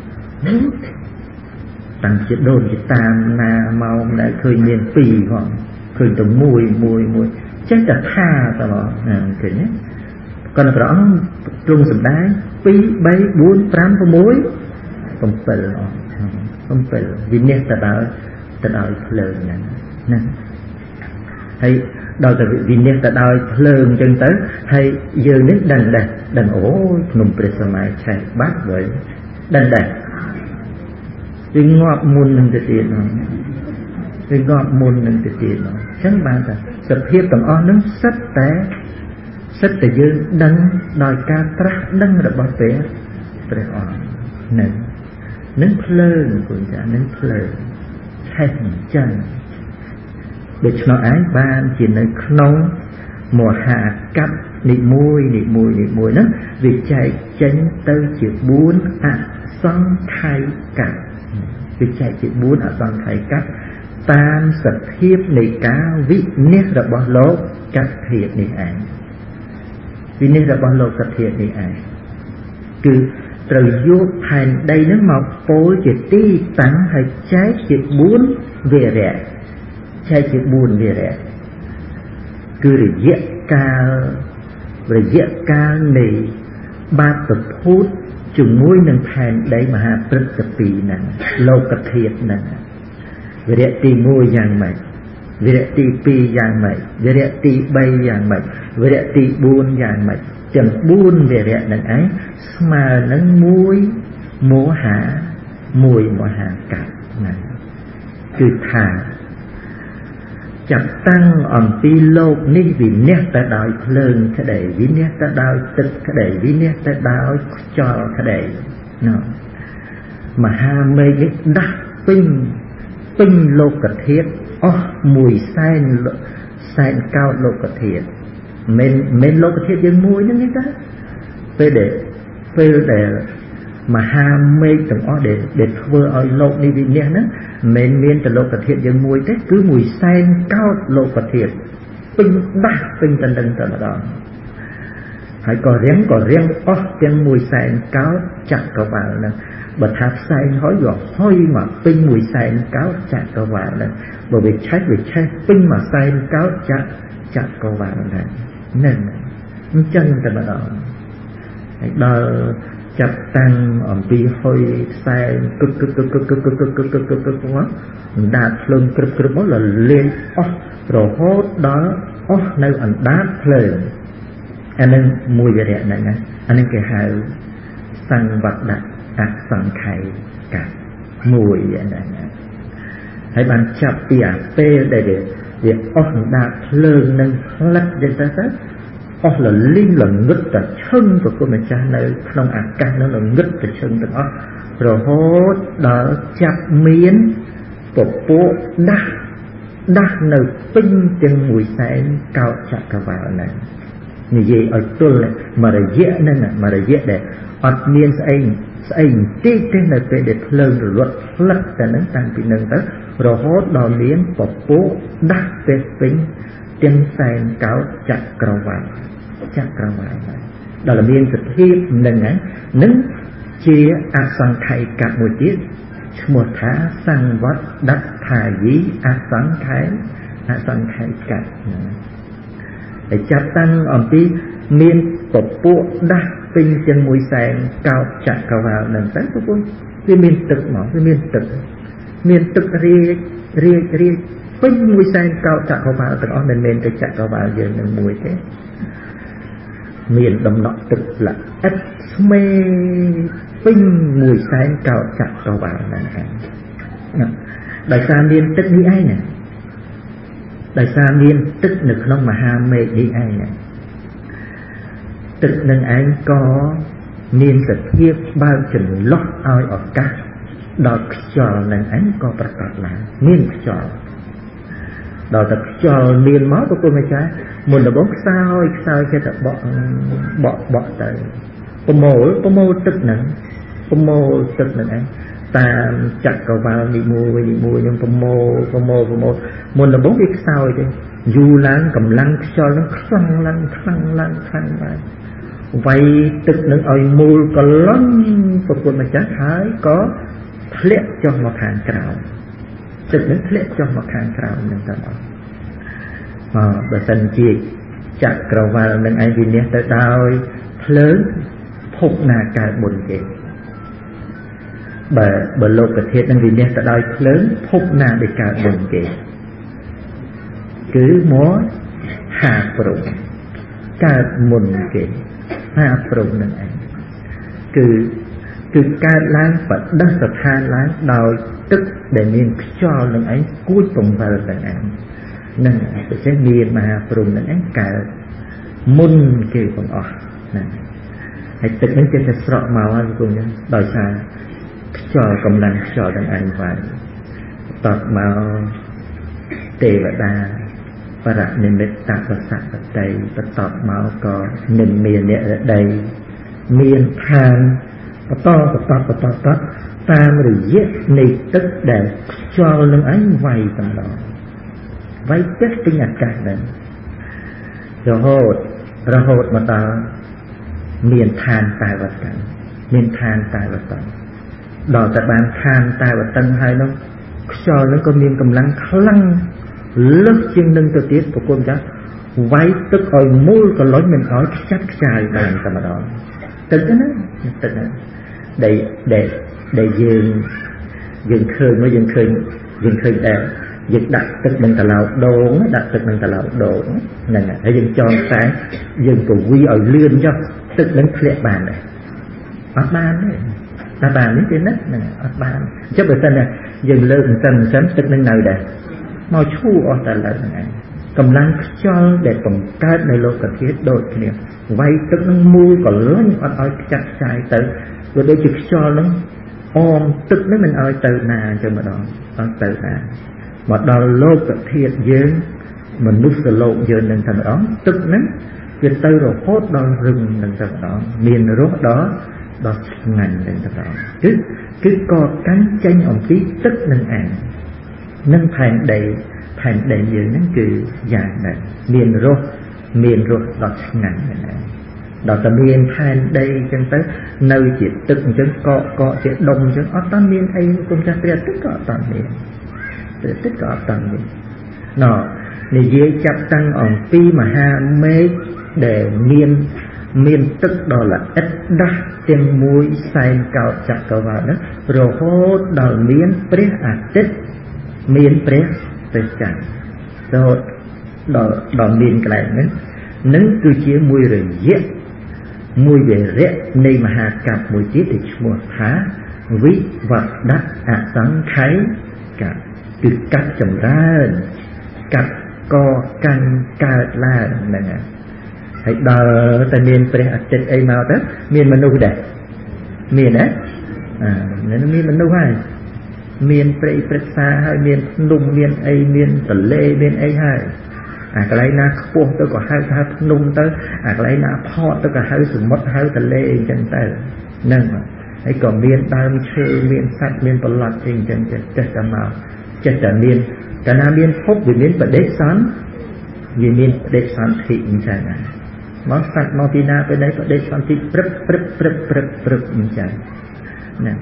tăng chiếc đồn chiếc tam na màu lại khơi miền phì họ khơi tổng mùi mùi mùi chắc là tha tao bỏ kiểu nhé còn là rõ trung sầm đáy pi bay bốn tám có mối không phải không phải vì nét ta đạo ta đạo lời nè hay đòi từ vì nét ta đạo lời chân tới hay giờ nét đằng đằng đằng ổ nằm presmai chạy bát vậy đằng đằng vì ngọt muôn nên tiền tiền nó vì ngọt muôn nên tiền nó chẳng bao giờ sập hiệp tầm on nó sắt té sắt từ dương đăng đòi ca trắc đăng là bao tế để on nè nâng phơi của cha nâng phơi thành chân để cho nó ái ban chỉ nơi nông mùa hạ cắt nị môi nị môi nị môi đó vì chạy tránh tới chỉ bốn ạ xong thay cắt vì chạy chỉ bốn ạ xong thay cắt tan sập hiếp nị cá vị nét là bao lố cắt thiệt nị ảnh vì nên là bao lâu cắt thiệt nị ảnh cứ từ vô thành đây nó mọc phối chỉ ti tặng hay trái chỉ bốn về rẻ trái chỉ buồn về rẻ cứ để dễ ca rồi dễ ca này ba tập hút chừng mũi nâng thành đấy mà hạ bật tập tì nè lâu cắt thiệt nè về rẻ tì ngôi dạng mày về rẻ tì pi dạng mày về rẻ tì bay dạng mày về rẻ tì buồn dạng mày chẳng buôn về rẻ nâng ấy mà nâng muối mố hạ mùi mùa hạ cạp này cứ thả chặt tăng ẩm ti lô ní vì nét ta đòi lơn cái đầy vì nét ta đòi tức cái đầy vì nét ta đòi cho cái đầy nó mà ha mê cái đắc tinh tinh lô cật thiết ô oh, mùi xanh xanh cao lô cật thiết mình mình lô cật thiết dân mùi nó như thế về để về để mà ham mê từng ó để để vừa ở lô đi vì nè nó mình miên từ lô cật thiệt dân mùi thế cứ mùi xanh cao lô cật thiệt tinh đắc tinh tân tân tân đó hãy có riêng có riêng ó tiếng mùi xanh cao chặt các bạn nè bật tháp xanh hỏi dò hoi mà tinh mùi xanh cao chặt các bạn nè bởi vì trái vì trái tinh mà xanh cao chặt chặt các bạn nè nên chân tân đó đó chặt tăng ẩm ti hơi sai cực cực cực cực cực cực cực cực cực cực cực quá đạt lên cực cực đó là lên ó rồi hốt đó ó nơi anh đát lên anh nên mùi về đẹp này nè anh nên cái hào sang vật đặt đặt sang khai cả mùi vậy này nè hãy bạn chặt tỉa tê để để để ó đạt lên nâng lắc lên ta ta ó là linh là ngứt là chân của cô mình cha nơi không ác căn nó là ngứt là chân được ó rồi hốt đó chặt miến của bộ đá đắc nơi pin tiếng mùi sáng cao chặt cả vào này như vậy ở tôi mà là dễ nên là mà là dễ để ọt miên sẽ sẽ tí tên là về để lơn rồi luật lật ra nâng tăng bị nâng tới rồi hốt đò miên bỏ bố đắc về pin tiếng sáng cao chặt cả vào chặt cả vào này đó là miên thực hiếp nâng ấy nâng chia ác sang thay cả một tiết một thá sang vót đắc thả dí ác sang thay ác sang thay cả để chặt tăng ổn tí miên tổ bộ đắc tinh chân mùi sáng cao chặt cao vào nâng tới của tôi vì miên tực mà vì miên tực miên tực riêng riêng riêng tinh mùi sáng cao chặt cao vào tất cả nên miên tực chặt cao vào giờ nâng mùi thế miền đồng nọ tực là ít mê pin mùi sáng cao chặt cao vào này đại sa miên tức đi ai nè đại sa miên tức nực không mà ham mê đi ai nè tức nâng anh có miên thật hiếp bao chừng lót ai ở các đọc cho nâng anh có bật cọt là miên cho đọc tập cho miên máu của cô mẹ trái một là bốn sao sao khi tập bỏ bỏ bỏ tới cô mô cô mô tức nặng cô mô tức nặng anh ta chặt cầu vào đi mua đi mua nhưng cô mô cô mô cô mô một là bốn cái sao chứ dù lăng cầm lăng cho nó khăn lăng khăn lăng khăn lăng vậy tức nặng ở mua có lắm của cô mẹ trái thái có lệ cho một hàng cào tức nặng lệ cho một hàng cào nên ta nói mà bà sân chi chặt cầu vào nâng ai vì nét tới tao lớn phục nà cả buồn kì bà bà lô cả thiết nâng vì nét tới tao lớn phục nà để cả buồn kì cứ múa hạ phụng cả buồn kì hạ phụng nâng ai cứ cứ ca láng và đất sập than láng đòi tức để miền cho nâng ấy cuối cùng vào nâng ai nên tôi sẽ miền mà phụng nâng ấy cả môn kì còn ở này hãy tự đến trên cái sọ màu anh cùng nhau đòi xa cho công năng cho đàn anh và tọt màu tê và đa và rạc nên mệt tạ và sạc ở đây và tọt màu có nên miền nhẹ ở đây miền than và to và to và to to ta mới giết này tức để cho lưng anh vay tầm đó vay chất cái nhạc cả đấy rồi hốt rồi hốt mà ta miền than tài vật cảnh miền than tài vật cảnh đòi tại bàn than tài vật tân hai nó cho nó có miền cầm lăng khăn lớp chân nâng tự tiết của con cháu váy tức ôi môi có lối mình nói chắc dài bàn tầm đó tự cái đó tự đó để để để dừng dừng khơi mới dừng khơi dừng khơi đẹp dịch đặt tức mình ta lao đồ đặt tức mình ta lao đồ này nè thấy dân cho sáng dân cầu quy ở lươn cho tức đến lệ bàn này bắt bàn đấy ta bàn đến trên đất này bắt bàn chứ bởi tên này dân lươn tầng sớm tức đến nơi đây màu chu ở ta là này cầm lăng cho để cầm cát này lô cả thiết đôi kia vay tức nó mui còn lớn ở ở chặt dài tới rồi để chụp cho nó ôm tức nó mình ở từ nà cho mà đó ở từ nà mà đó lô cả thiệt dương mình nút sờ lộ dương nên thành đó tức nó việc tới rồi hốt đó rừng nên thành đó miền rốt đó đó ngành nên thành đó cứ cứ có cánh tranh ông tí tức nên ảnh nâng thành đầy thành đầy dương nó cứ dài này miền rốt miền rốt đó ngành này đó là miền thành đây chân tới nơi chỉ tức chân cọ cọ chỉ đông chân ở tam miền ấy cũng ra biệt tất cả tam miền tất cả tam miền nó này dễ chặt tăng ở pi mà ha mê để miền miền tức đó là ít đắt trên mũi xanh cao chặt cao vào đó rồi hốt đòi miền pre à tích miền pre pre chặt rồi đòi đòi miền cái này nứng cứ chia mũi rồi dễ mùi về rẽ này mà hạ cặp mùi chiếc thì mùa thá ví vật đắt ạ sáng khái cả từ cắt chầm ra cắt co căng ca la này nè hãy đờ tại miền pre ạ chết ấy mau đó miền mình đâu đẹp miền đấy à nên miền mình đâu hay miền Tây Bắc xa hay miền Nung miền ấy miền Tây Lê miền ấy hay à cái này na khô tôi có hai hai Nung tới à cái này na phò tôi có hai sủng mất hai Tây Lê chân tới nâng ấy còn miền Tam Chư miền Sạch miền Bờ Lạch chân chân chân chân chân màu chân chân miền cả nam miền Phúc vì miền Bờ Đế Sán vì miền Đế Sán thị như thế này món Sạch món Tì Na bên đấy Bờ Đế Sán thị prấp prấp prấp prấp prấp như thế nè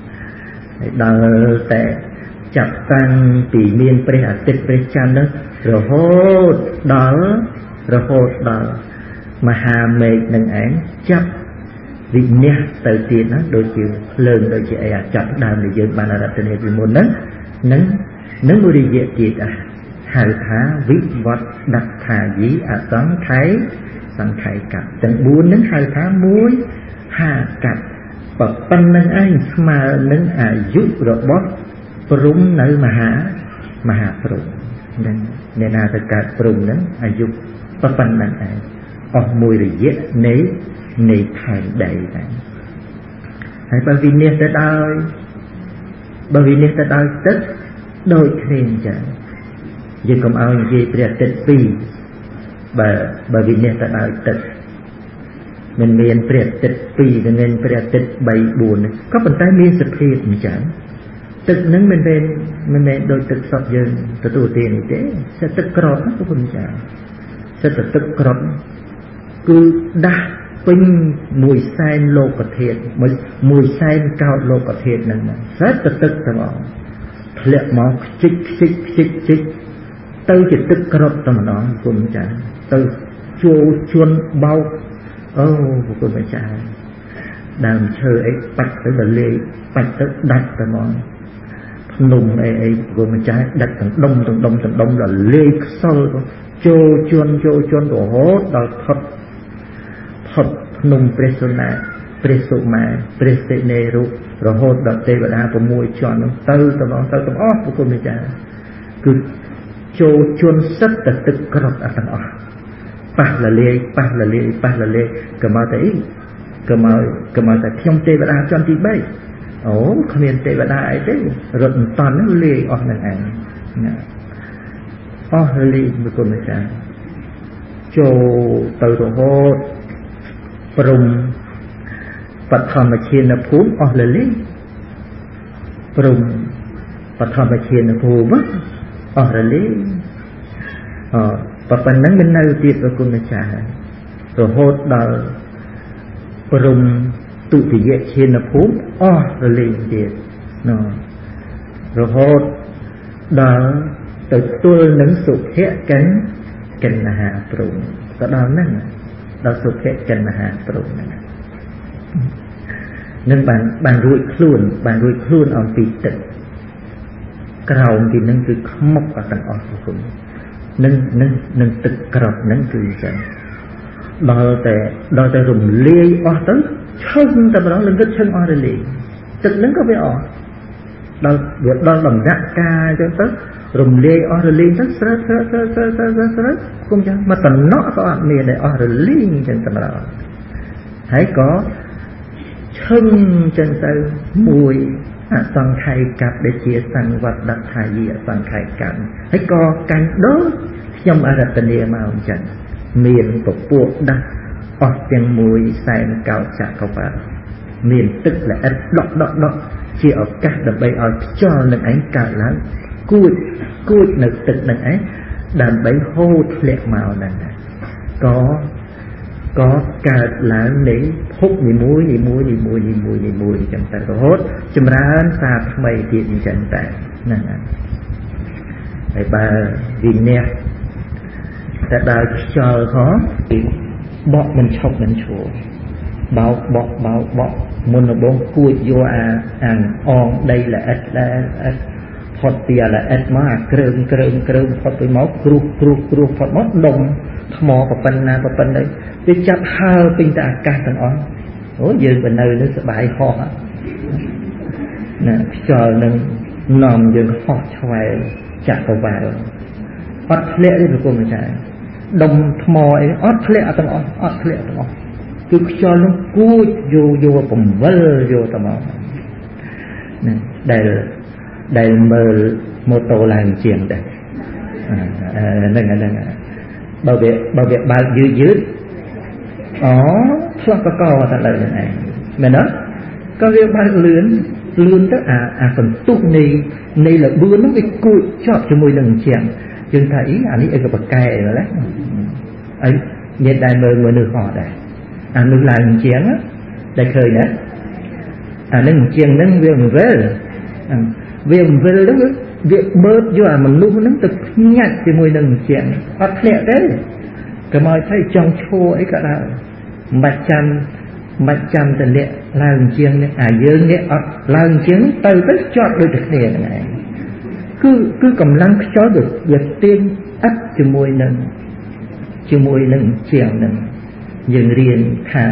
đàoแต่จับตั้งปีเมียนประหัตติประจันนั้นระโหดดอลระโหดดอลมหาเมฆหนึ่งอันจับวิญญาณเติร์ตีนั้นโดยจิ๋วเลื่อนโดยจิ๋วจับดาวในยืนบานรัตเนติมนนั้นนั้นนั้นบริเวณจิตอ่ะหายท้าวิวัตดักขายีอ่ะสังไขสังไขกับจังบูนนั้นหายท้ามวยหากับปัจปันนังไอ้มานังอายุระบบปรุงในมหามหาปรุงนั่นในนาตการปรุงนั้นอายุปัจปันนังไอ้ออกมวยระยะในในแทนใดนั้นให้บาวินเนสได้บาวินเนสได้ตึ๊ดโดยเคลียร์จังยังคงเอาอย่างที่เปรียบตึ๊ดปีบาบาวินเนสได้ตึ๊ดมันเมียนเปรียบติดปีกับเงินเปรียบติดใบบุญก็เป็นแต่มีสเปรียบเหมือนกันตึกนั้นมันเป็นมันเป็นโดยตึกสอบยืนตัวตัวเตียนนี่เจ๊จะตึกกรอบนะทุกคนจ้าจะตึกกรอบคือด่าเป็นมวยไซน์โลกเทศมวยมวยไซน์เก่าโลกเทศนั่นนะจะตึกตึกตลอดเลี้ยมองจิกจิกจิกจิกตื่นจะตึกกรอบตลอดคุณจ้าตื่นชูชวนเบาโอ้พวกคุณไม่ใช่ดามเชอไอ้ปัดtới là lêปัดtới đặt tới món nùngไอ้ไอ้พวกคุณไม่ใช่đặt từng đông từng đông từng đông là lê sâu chô chuôn chô chuôn của hốt đòi thật thật nùng presona presoma presenero rồi hốt đòi tê và đa của mùi chọn nó tư tầm đó tư tầm ócพวกคุณไม่ใช่cứ chô chuôn sất là tức cọt ở tầng óc pa là lê pa là lê pa là lê cầm mà thấy cầm mà cầm mà thấy trong tê và đa chọn tí bay ố không biết tê và đa ấy đấy rồi toàn nó lê ở này ảnh ở lê một con này sao cho từ đó hốt prumปัทมเชียนภูมิออกเลยเลยปรุงปัทมเชียนภูมิออกเลยเลยอ๋อปัจจุบันนั้นเป็นนายติดกับคุณจ่าตัวโหดดาวปรุงตุติเยเชียนภูมิออกเลยเลยเดียดเนาะตัวโหดดาวตัวตัวหนังสุขเหตุกันกันนะฮะปรุงก็ดาวนั่นดาวสุขเหตุกันนะฮะปรุงนั่นนั่นบางบางรุ่ยคลื่นบางรุ่ยคลื่นเอาตีตึกกระเอาที่นั่นคือขมกกันออกคุณนั่นนั่นนั่นตึกกระนั่นคือจังดอแต่ดอแต่รุ่มเลี้ยออกตั้งช่างแต่เราเรื่องก็ช่างออกเลยตึกนั้นก็ไปออกดอเดี๋ยวดอลำนักกาจนตั้งรุ่มเลี้ยออกเลยตั้งสระสระสระสระสระสระคุณจังมาตันเนาะก็ออกเนี่ยได้ออกเลยจังแต่เราให้ก็ช่างจังแต่มวยสังไข่กับได้เชียสังวัดดักไทยสังไข่กันให้ก่อกันโดยยมอารัตเนียมาองจันเมียนปกปวกดักออกเสียงมวยใส่เก่าจากเขาไปเมียนตึกและดอกดอกดอกเชี่ยออกกัดดับใบเอาจ่อหนึ่งไอ้กาดแล้วกูดกูดหนึ่งตึกหนึ่งไอ้ดับใบโหดเละมานั่นนะก็có cả là để hút nhị mũi nhị mũi nhị mũi nhị mũi nhị mũi chẳng tại rồi hốt chấm ra xa mày thì chẳng tại nè nè bà vì nè ta đào chờ khó thì bọ mình chọc mình chùa bao bọ bao bọ muốn nó bông cùi vô à ăn on đây là ít là ít phật tia là ít mà kêu kêu kêu phật với máu kêu kêu kêu phật máu đồng mò và phần nào và phần đấy để chặt hao tinh ta cả tầng on ủa giờ bên nơi nó sẽ bài họ nè chờ nên nằm giờ họ xoay chặt vào vào ót lệ đi được không phải đồng mò ấy ót lệ tầng on ót lệ tầng on cứ cho nó cút vô vô cùng vơ vô tầng on nè đây ដែលមើលម៉ូតូឡើងជាងដែរហ្នឹងហ្នឹងបើវាបើវាបើកយឺតយឺតអូឆ្លងកកទៅលើហ្នឹងឯងមែនទេក៏វាបើកលឿនលឿនទៅអាអាសន្ទុះនៃនៃលបឿនហ្នឹងវាគួចជាប់ជាមួយនឹងជាងយើងថាអីអានេះអីក៏ប្រកែកហ្នឹងហើយមានដែរមើលមួយនេះអត់ដែរអានោះឡើងជាងដែលឃើញណាអានឹងជាងហ្នឹងវាមិនវិលវាមិនវិលហ្នឹងវាមើលយកអាមនុស្សហ្នឹងទៅញាច់ជាមួយនឹងជាងអត់ធ្លាក់ទេក៏មកថាចង់ឈួរអីក៏ដែរមិនបាច់ចាំមិនចាំតលាក់ឡើងជាងនេះអាយើងនេះអត់ឡើងជាងទៅទៅជាប់ដូចតែគ្នាហ្នឹងឯងគឺគឺកម្លាំងខ្យល់វាទាញអត់ជាមួយនឹងជាមួយនឹងជាងហ្នឹងយើងរៀនខាង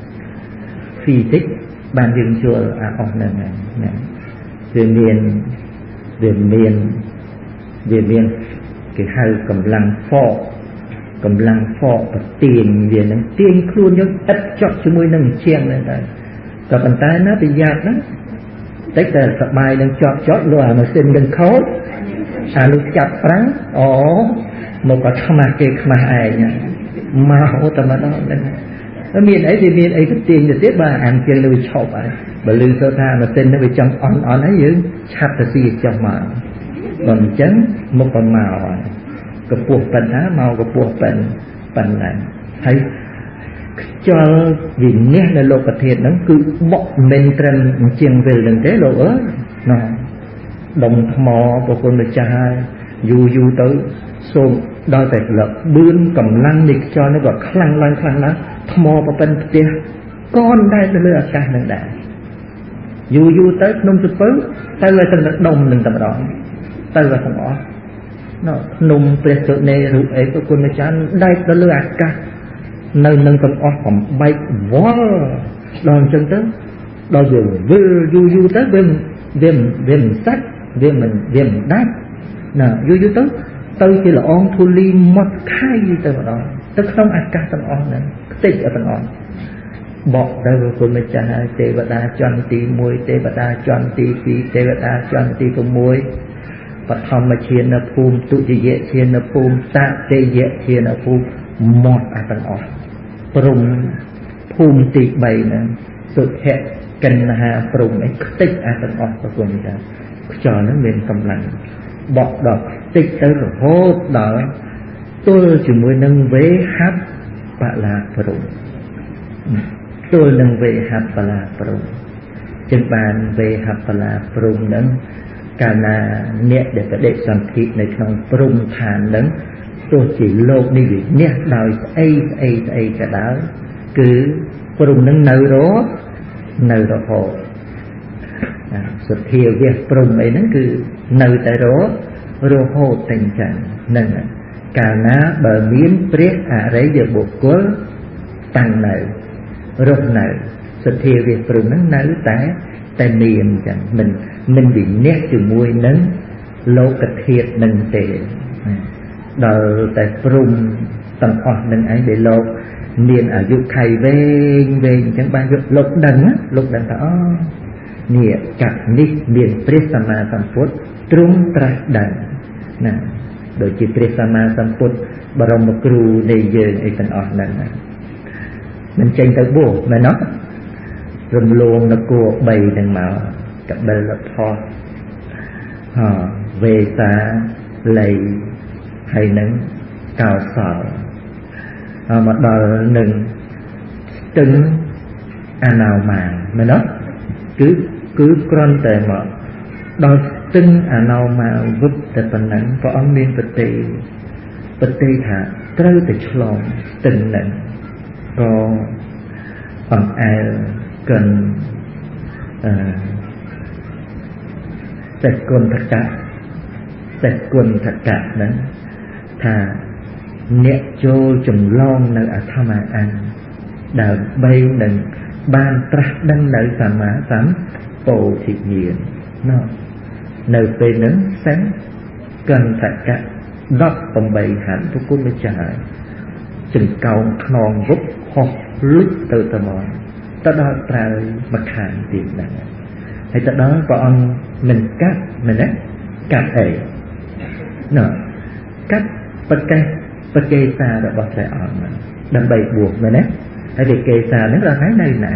physics បានយើងជួលអាអស់ហ្នឹងណាវាមានវាមានវាមានគេហៅកម្លាំង force កម្លាំង force ប្រទាញវានឹងទាញខ្លួនយើងឥតចប់ជាមួយនឹងជាងហ្នឹងដែរក៏ប៉ុន្តែណាប្រយ័ត្នណាតិចតែសបាយនឹងជាប់ជាប់លើអាម៉ាស៊ីននឹងខូចអានោះចាប់ប្រាំងអូមកក៏ខ្មាស់គេខ្មាស់ឯងមកតែម្ដងហ្នឹងមានអីវាមានអីទៅទាញទៅទៀតបើអានជាងនៅវាឈប់ហើយបើលឺទៅថាម៉ាស៊ីននេះវាចង់អន់អន់ហើយយើងឆាប់ទៅស៊ីចុះមកបើអញ្ចឹងមកក៏មកហើយកពស់ប៉ុណ្ណាមកកពស់ប៉ុណ្ប៉ុណ្ណាហើយខ្យល់វិញ្ញាណនៅលោកធាតុហ្នឹងគឺបក់មិនត្រឹមជាងវិលហ្នឹងទេលោកអើយណោះដុំថ្មប្រគុណម្ចាស់ហើយយូរយូរទៅសូមដល់តែលបឿនកម្លាំងនៃខ្យល់នេះក៏ខ្លាំងឡើងខ្លាំងឡើងថ្មប្រពិនផ្ទះកនដែរទៅលើអាកាសនឹងដែរយូរយូរទៅភ្នំសពៅទៅឲ្យទៅដុំនឹងតែម្ដងទៅឲ្យទាំងអស់ណោះភ្នំព្រះសុនេរូបអីប្រគុណម្ចាស់ដែកទៅលើអាកាសនៅនឹងទាំងអស់បំបែកវល់ដល់អញ្ចឹងទៅដល់វាវិលយូរយូរទៅវាវាវាមិនសាច់វាមិនវាមិនដាច់ណាយូរយូរទៅទៅជាល្អងធូលីមាត់ខៃទៅម្ដងទៅក្នុងអាកាសទាំងអស់ហ្នឹងខ្ទេចទាំងអស់បកទៅប្រគុណម្ចាស់ហើយទេវតាចន្ទទីមួយទេវតាចន្ទទីពីរទេវតាចន្ទទី៦បឋមឈានភូមិទុតិយឈានភូមិតតិយឈានភូមិមាត់អាទាំងអស់ព្រំភូមិទី៣ហ្នឹងសុភៈកិនហាព្រំអីខ្ទេចអាទាំងអស់ប្រគុណម្ចាស់ខ្យល់ហ្នឹងមានកម្លាំងបកដល់ខ្ទេចទៅរហូតដល់ទល់ជាមួយនឹងវេហបបលាព្រំទល់នឹងវេហបបលាព្រំจึงបានវេហបបលាព្រំហ្នឹងកាលណាអ្នកដែលបដិសន្ធិនៅក្នុងព្រំឋានហ្នឹងទោះជាលោកនេះវិនិច្ឆ័យដោយស្អីស្អីស្អីក៏ដោយគឺព្រំហ្នឹងនៅរហនៅរហូតសទ្ធាវៈព្រំអីហ្នឹងគឺនៅតែររហូតតែអញ្ចឹងហ្នឹងកាលណាបើមានព្រះអរិយបុគ្គលតាំងនៅរស់នៅសទ្ធាវៈព្រំហ្នឹងនៅតែតែមានអញ្ចឹងមិនមិនវិនិច្ឆ័យជាមួយនឹងលោកធាតុនឹងទេដល់តែព្រំទាំងអស់នឹងឯងដែលលោកមានអាយុខៃវែងវែងអញ្ចឹងបានលោកដឹងលោកដឹងថាអូនេះកាត់នេះមានព្រះសម្មាសម្ពុទ្ធទ្រង់ត្រាស់ដឹងណាដូចជាព្រះសម្មាសម្ពុទ្ធបរមគ្រូនៃយើងអីទាំងអស់ហ្នឹងមិនចេញទៅបួសមែនទេរំលងនគរបីហ្នឹងមកកបិលផោះហ៎វេសាលៃហើយនឹងកោសលមកដល់នឹងស្ទឹងអនោមាមែនទេគឺគឺគ្រាន់តែមកដល់ស្ទឹងអនោមាវឹបតែប៉ុណ្ណឹងព្រះអង្គមានប្រតិប្រតិថាត្រូវតែឆ្លងស្ទឹងហ្នឹងក៏បង្អែលកិនអឺសេចគុណតកៈសេចគុណតកៈហ្នឹងថាអ្នកចូលចម្លងនៅអធម្មអង្គដើម្បីនឹងបានត្រាស់ដឹងនៅសម្មាសម្ពោធិញ្ញាណនោះនៅពេលហ្នឹងសិនកិនតកៈដប់៨ហាត់ប្រគុណម្ចាស់ហើយចង្កោងខ្នងវឹកហោះលុចទៅទៅមកទៅដល់ត្រូវមកខាងទៀតហ្នឹងហើយទៅដល់ព្រះអង្គមិនកាត់មែនទេកាត់អីណ៎កាត់ប្រកាសប្រកេសារបស់ព្រះអង្គដើម្បីបួសមែនទេហើយប្រកេសាហ្នឹងដល់ថ្ងៃនៅណា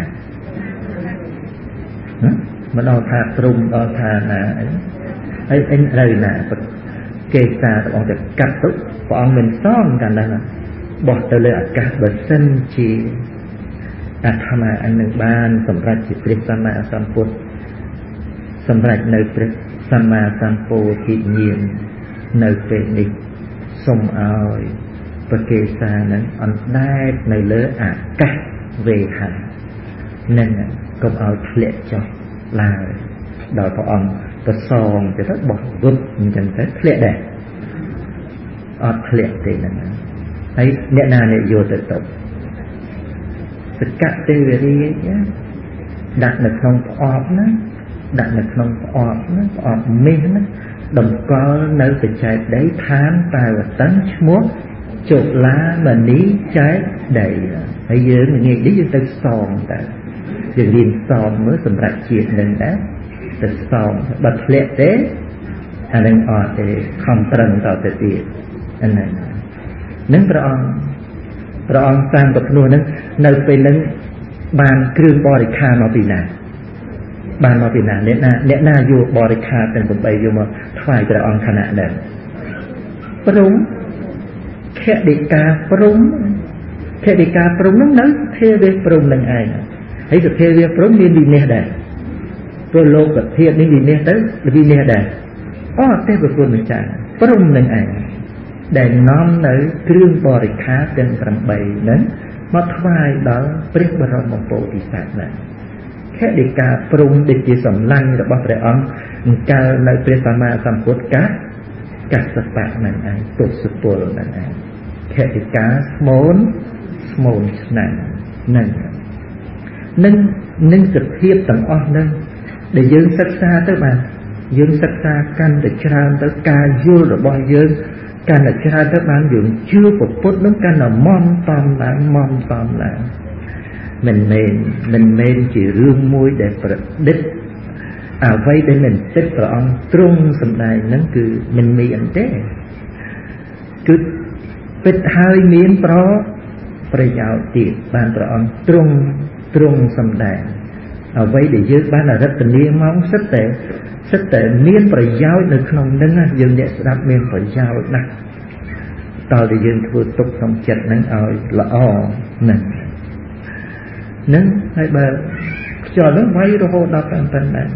មិនដល់ថាព្រំដល់ថាណាអីហើយអីនៅណាប្រកេសារបស់តែកាត់ទៅព្រះអង្គមិនសងកាលណាបោះទៅលើអាកាសបើសិនជាអាត្មាអញនឹងបានសម្រេចជាព្រះសម្មាសម្ពុទ្ធសម្រេចនៅព្រះសម្មាសម្ពោធិញ្ញាណនៅពេលនេះសូមឲ្យប្រកេសានឹងអណ្ដែតនៅលើអាកាសវេហានឹងកុំឲ្យធ្លាក់ចុះឡើយដល់ព្រះអង្គប្រសងទៅទៅបោះវឹបអញ្ចឹងទៅធ្លាក់ដែរអត់ធ្លាក់ទេហ្នឹងហើយអ្នកណាអ្នកយកទៅទៅសកទេវរាជដាក់នៅក្នុងផ្អប់ណាដាក់នៅក្នុងផ្អប់ណាផ្អប់មាសណាតម្កល់នៅបច្ចេកដីឋានតាវតិនឈ្មោះជុលាមនីចែកដីហើយយើងងាយនេះយើងទៅសងតើយើងរៀនសងមើលសម្រាប់ជាតិនឹងដែរទៅសងបើធ្លាក់ទេអានឹងអត់ទេខំប្រឹងតទៅទៀតអាហ្នឹងនឹងព្រះអង្គព្រះអង្គតាមប្រភ្នោះហ្នឹងនៅពេលហ្នឹងបានគ្រឿងបរិខារមកពីណាបានមកពីណាអ្នកណាអ្នកណាយកបរិខារទាំងtámយកមកថ្វាយព្រះអង្គខណៈដែរព្រំខតិកាព្រំខតិកាព្រំហ្នឹងនៅធាវេព្រំនឹងឯងហើយសភាវេព្រំមានវិន័យដែរព្រោះលោកប្រធាននេះវិន័យទៅវិន័យដែរអត់ទេប្រគុណម្ចាស់ព្រំនឹងឯងដែលនាំនៅគ្រឿងបរិខារទាំងtámហ្នឹងមកថ្វាយដល់ព្រះបរមពុទ្ធិសត្វហ្នឹងខតិកាព្រំដែលជាសម្លាញ់របស់ព្រះអង្គអង្គកើនៅព្រះសម្មាសម្ពុទ្ធកាកសបៈហ្នឹងឯងទុសពលហ្នឹងឯងខតិកាស្មូនស្មូនឆ្នាំហ្នឹងនឹងនឹងសភាពទាំងអស់ហ្នឹងដែលយើងសិក្សាទៅបាទយើងសិក្សាកាន់តែច្រើនទៅការយល់របស់យើងកាន់តែច្រើនទៅបានយើងជឿពុទ្ធនឹងកាន់តែមមតំឡើងមមតំឡើងមិនមែនមិនមែនជារឿងមួយដែលប្រឌិតអ្វីដែលមិនពិតព្រះអង្គទ្រង់សម្ដែងហ្នឹងគឺមិនមានទេគឺពិតហើយមានប្រប្រយោជន៍ទៀតបានព្រះអង្គទ្រង់ទ្រង់សម្ដែងអ្វីដែលយើងបានរតនាមកសិតតែសិតតែមានប្រយោជន៍នៅក្នុងនឹងយើងអ្នកស្ដាប់មានប្រយោជន៍ណាស់តើដែលយើងធ្វើទុកក្នុងចិត្តនឹងឲ្យល្អណាស់នឹងហើយបើខ្យល់នឹងវាយរហូតដល់ប៉ុណ្ណឹង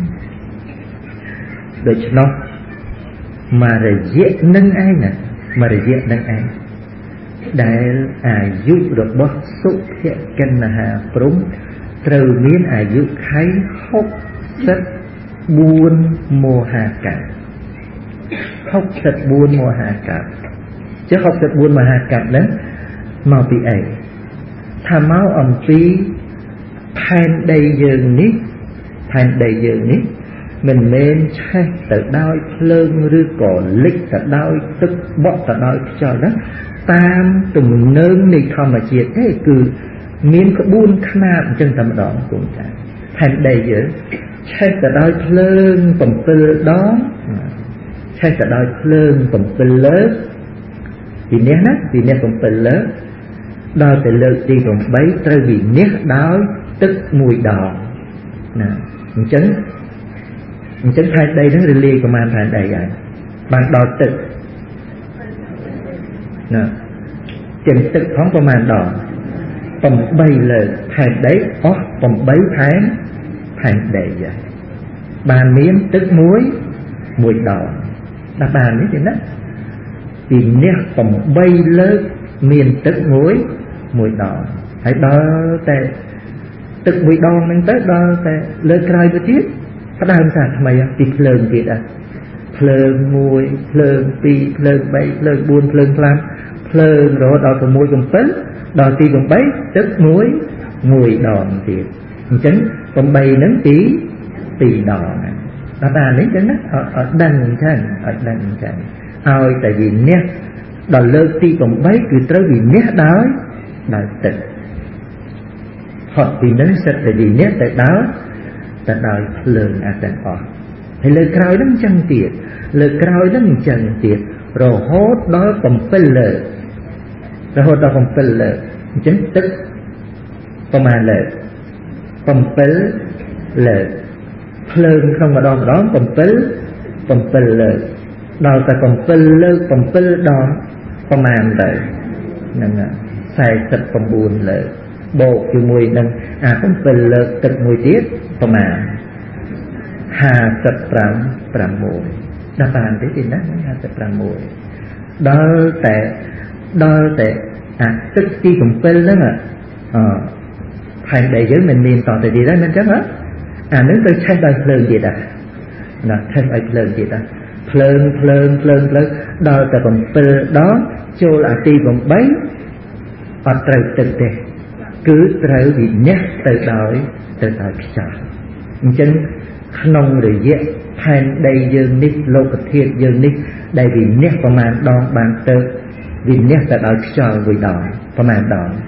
ដូច្នោះមរយៈនឹងឯងណាមរយៈនឹងឯងដែលអាយុរបស់សុភកិនហាព្រំត្រូវមានអាយុខៃហុកសិតបួនមហាកាលហុកសិតបួនមហាកាលចុះហុកសិតបួនមហាកាលហ្នឹងមកពីអីថាមកអំពីផែនដីយើងនេះផែនដីយើងនេះមិនមែនឆេះទៅដោយភ្លើងឬក៏លិចទៅដោយទឹកបក់ទៅដោយខ្យល់ហ្នឹងតាមទំនើងនៃធម្មជាតិទេគឺមានក្បួនខ្នាតអញ្ចឹងតែម្ដងគុំចាផែនដីយើងឆេះទៅដោយភ្លើង7ដងឆេះទៅដោយភ្លើង7លើកពីនេះណាពីនេះ7លើកដល់ទៅលើកទី8ត្រូវវិនិច្ឆ័យដោយទឹកមួយដងណាអញ្ចឹងអញ្ចឹងផែនដីហ្នឹងរលាយប្រមាណផែនដីហើយបានដល់ទឹកណាចឹងទឹកផងប្រមាណដង8លើកផែនដីអស់8ផែនផែនដីហើយបានមានទឹកមួយមួយដងដល់បាននេះទេណាពីនេះ8លើកមានទឹកមួយមួយដងហើយដល់តែទឹកមួយដងហ្នឹងទៅដល់តែលើកក្រោយទៅទៀតផ្ដើមសាថ្មីពីភ្លើងទៀតអ่ะភ្លើងមួយភ្លើងពីរភ្លើងបីភ្លើងបួនភ្លើង5ភ្លើងរហូតដល់6 7ដល់ទី8ទឹកមួយមួយដងទៀតអញ្ចឹង8ហ្នឹងទីពីរដងដល់បាននេះចឹងណាអត់ដឹងអញ្ចឹងអត់ដឹងអញ្ចឹងឲ្យតែវិនិច្ឆ័យដល់លើកទី8គឺត្រូវវិនិច្ឆ័យដោយដោយទឹកផុតពីនឹងសិតតែវិនិច្ឆ័យទៅដល់តែដោយភ្លើងអាទាំងអស់ហើយលើក្រោយហ្នឹងចឹងទៀតលើក្រោយហ្នឹងចឹងទៀតរហូតដល់កំពិលលើរហូតដល់កំពិលលើអញ្ចឹងទឹកប្រមាណលើកំពិលលើភ្លើងក្នុងម្ដងម្ដងកំពិលកំពិលលើដល់តែកំពិលលើកំពិលដល់ប្រមាណទៅហ្នឹងសែសិប៩លើបូកជាមួយនឹងអាកំពិលលើទឹកមួយទៀតប្រមាណហាសិបប្រាំប្រាំមួយដល់បានទេទីណាហាសិបប្រាំមួយដល់តែដល់តែអាទឹកទីកំពិលហ្នឹងអឺផែនដីយើងមិនមានតទៅទៀតដែរមិនអញ្ចឹងហ៎អានឹងទៅឆេះដោយភ្លើងទៀតដែរណាឆេះឲ្យភ្លើងទៀតដែរភ្លើងភ្លើងភ្លើងភ្លើងដល់តែកំពិលដល់ចូលអាទី៨អត់ត្រូវទឹកទេគឺត្រូវវិនិច្ឆ័យទៅដោយទៅដោយខ្យល់អញ្ចឹងក្នុងរយៈផែនដីយើងនេះលោកធាតុយើងនេះដែលវិនិច្ឆ័យប្រមាណដងបានទៅវិនិច្ឆ័យទៅដោយខ្យល់មួយដងប្រមាណដង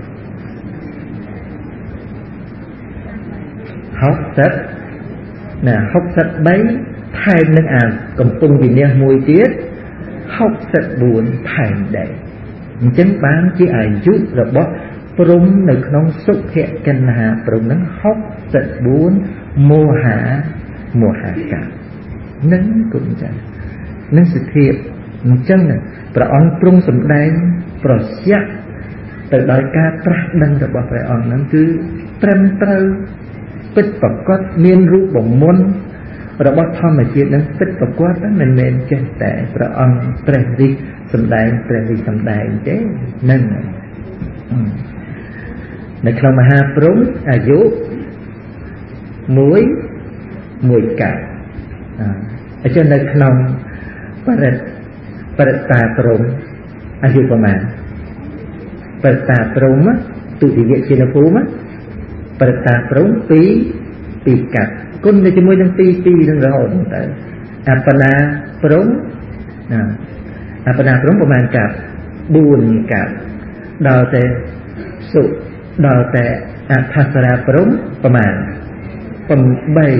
ហុកសិបណាហុកសិបបីថែមនឹងអាកំពុងវិនិច្ឆ័យមួយទៀតហុកសិបបួនផែនដីអញ្ចឹងបានជាអាយុរបស់ព្រំនៅក្នុងសុភកិនហាព្រំនឹងហុកសិបបួនមោហាមោហាកានឹងគុណចានឹងសិទ្ធិអញ្ចឹងព្រះអង្គទ្រង់សម្ដែងប្រសិទ្ធទៅដោយការត្រាស់ដឹងរបស់ព្រះអង្គហ្នឹងគឺត្រឹមត្រូវពិតប្រកបមានរូបមន្តរបស់ធម្មជាតិនឹងពិតប្រកបមិនមែនចេះតែព្រះអង្គព្រះរិទ្ធសម្ដែងព្រះរិទ្ធសម្ដែងទេនឹងនៅក្នុងមហាព្រំអាយុមួយមួយកាលអញ្ចឹងនៅក្នុងបរិត្តបរិត្តាព្រំអាយុប្រមាណបរិត្តាព្រំទុតិយជាភូមិបរិត្តាព្រំពីរពីរកាត់គុណនៅជាមួយនឹងពីរពីរនឹងរហូតទៅអបណាព្រំណាអបណាព្រំប្រមាណកាត់បួនកាត់ដល់តែសុដល់តែអថសរាព្រំប្រមាណ8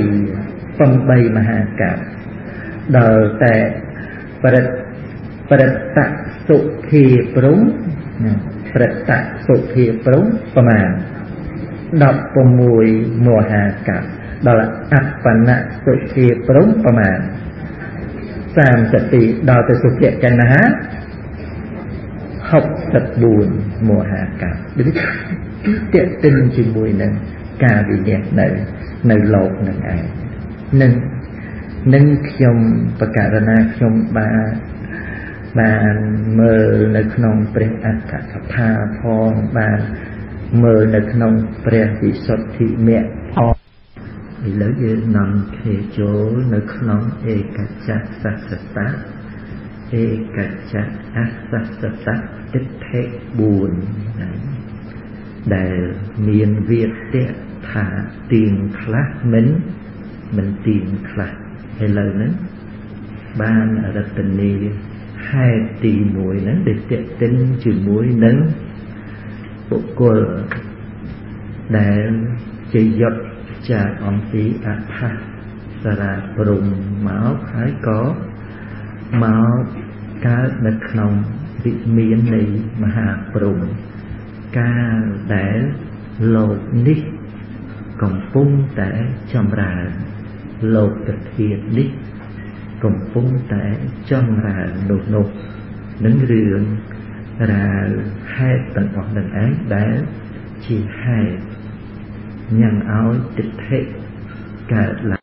8មហាកាត់ដល់តែបរិត្តបរិត្តសុភាព្រំបរិត្តសុភាព្រំប្រមាណដប់៦មហាកាត់ដល់អបនៈសុភាព្រំប្រមាណសាមសិបពីរដល់ទៅសុភកិនហាហុកសិបបួនមហាកាត់ដូចទាក់ទិនជាមួយនឹងការវិនិច្ឆ័យនៅនៅលោកនឹងឯងនឹងនឹងខ្ញុំបកករណាខ្ញុំបានបានមើលនៅក្នុងព្រះអត្ថកថាផងបានមើលនៅក្នុងព្រះវិសុទ្ធិមគ្គផងឥឡូវយើងនាំខេចូលនៅក្នុងឯកច្ចៈសស្សតៈឯកច្ចៈអសស្សតៈទិដ្ឋិបួនដែលមានវាទៈថាទៀងខ្លះមិនមិនទៀងខ្លះឥឡូវហ្នឹងបានរតនីហេតុទីមួយហ្នឹងដែលតេតិនជាមួយនឹងបុគ្គលដែលជាយុទ្ធចាកអំពីអថសរាព្រំមកហើយក៏មកកើតនៅក្នុងវិមាននៃមហាព្រំកាលដែលលោកនេះកំពុងតែចម្រើនលោកធាតុនេះកំពុងតែចម្រើននោះនោះនឹងរឿងរ៉ាវហេតុទាំងអស់នឹងឯងដែលជាហេតុញ៉ាំងឲ្យទិដ្ឋិកើតឡើង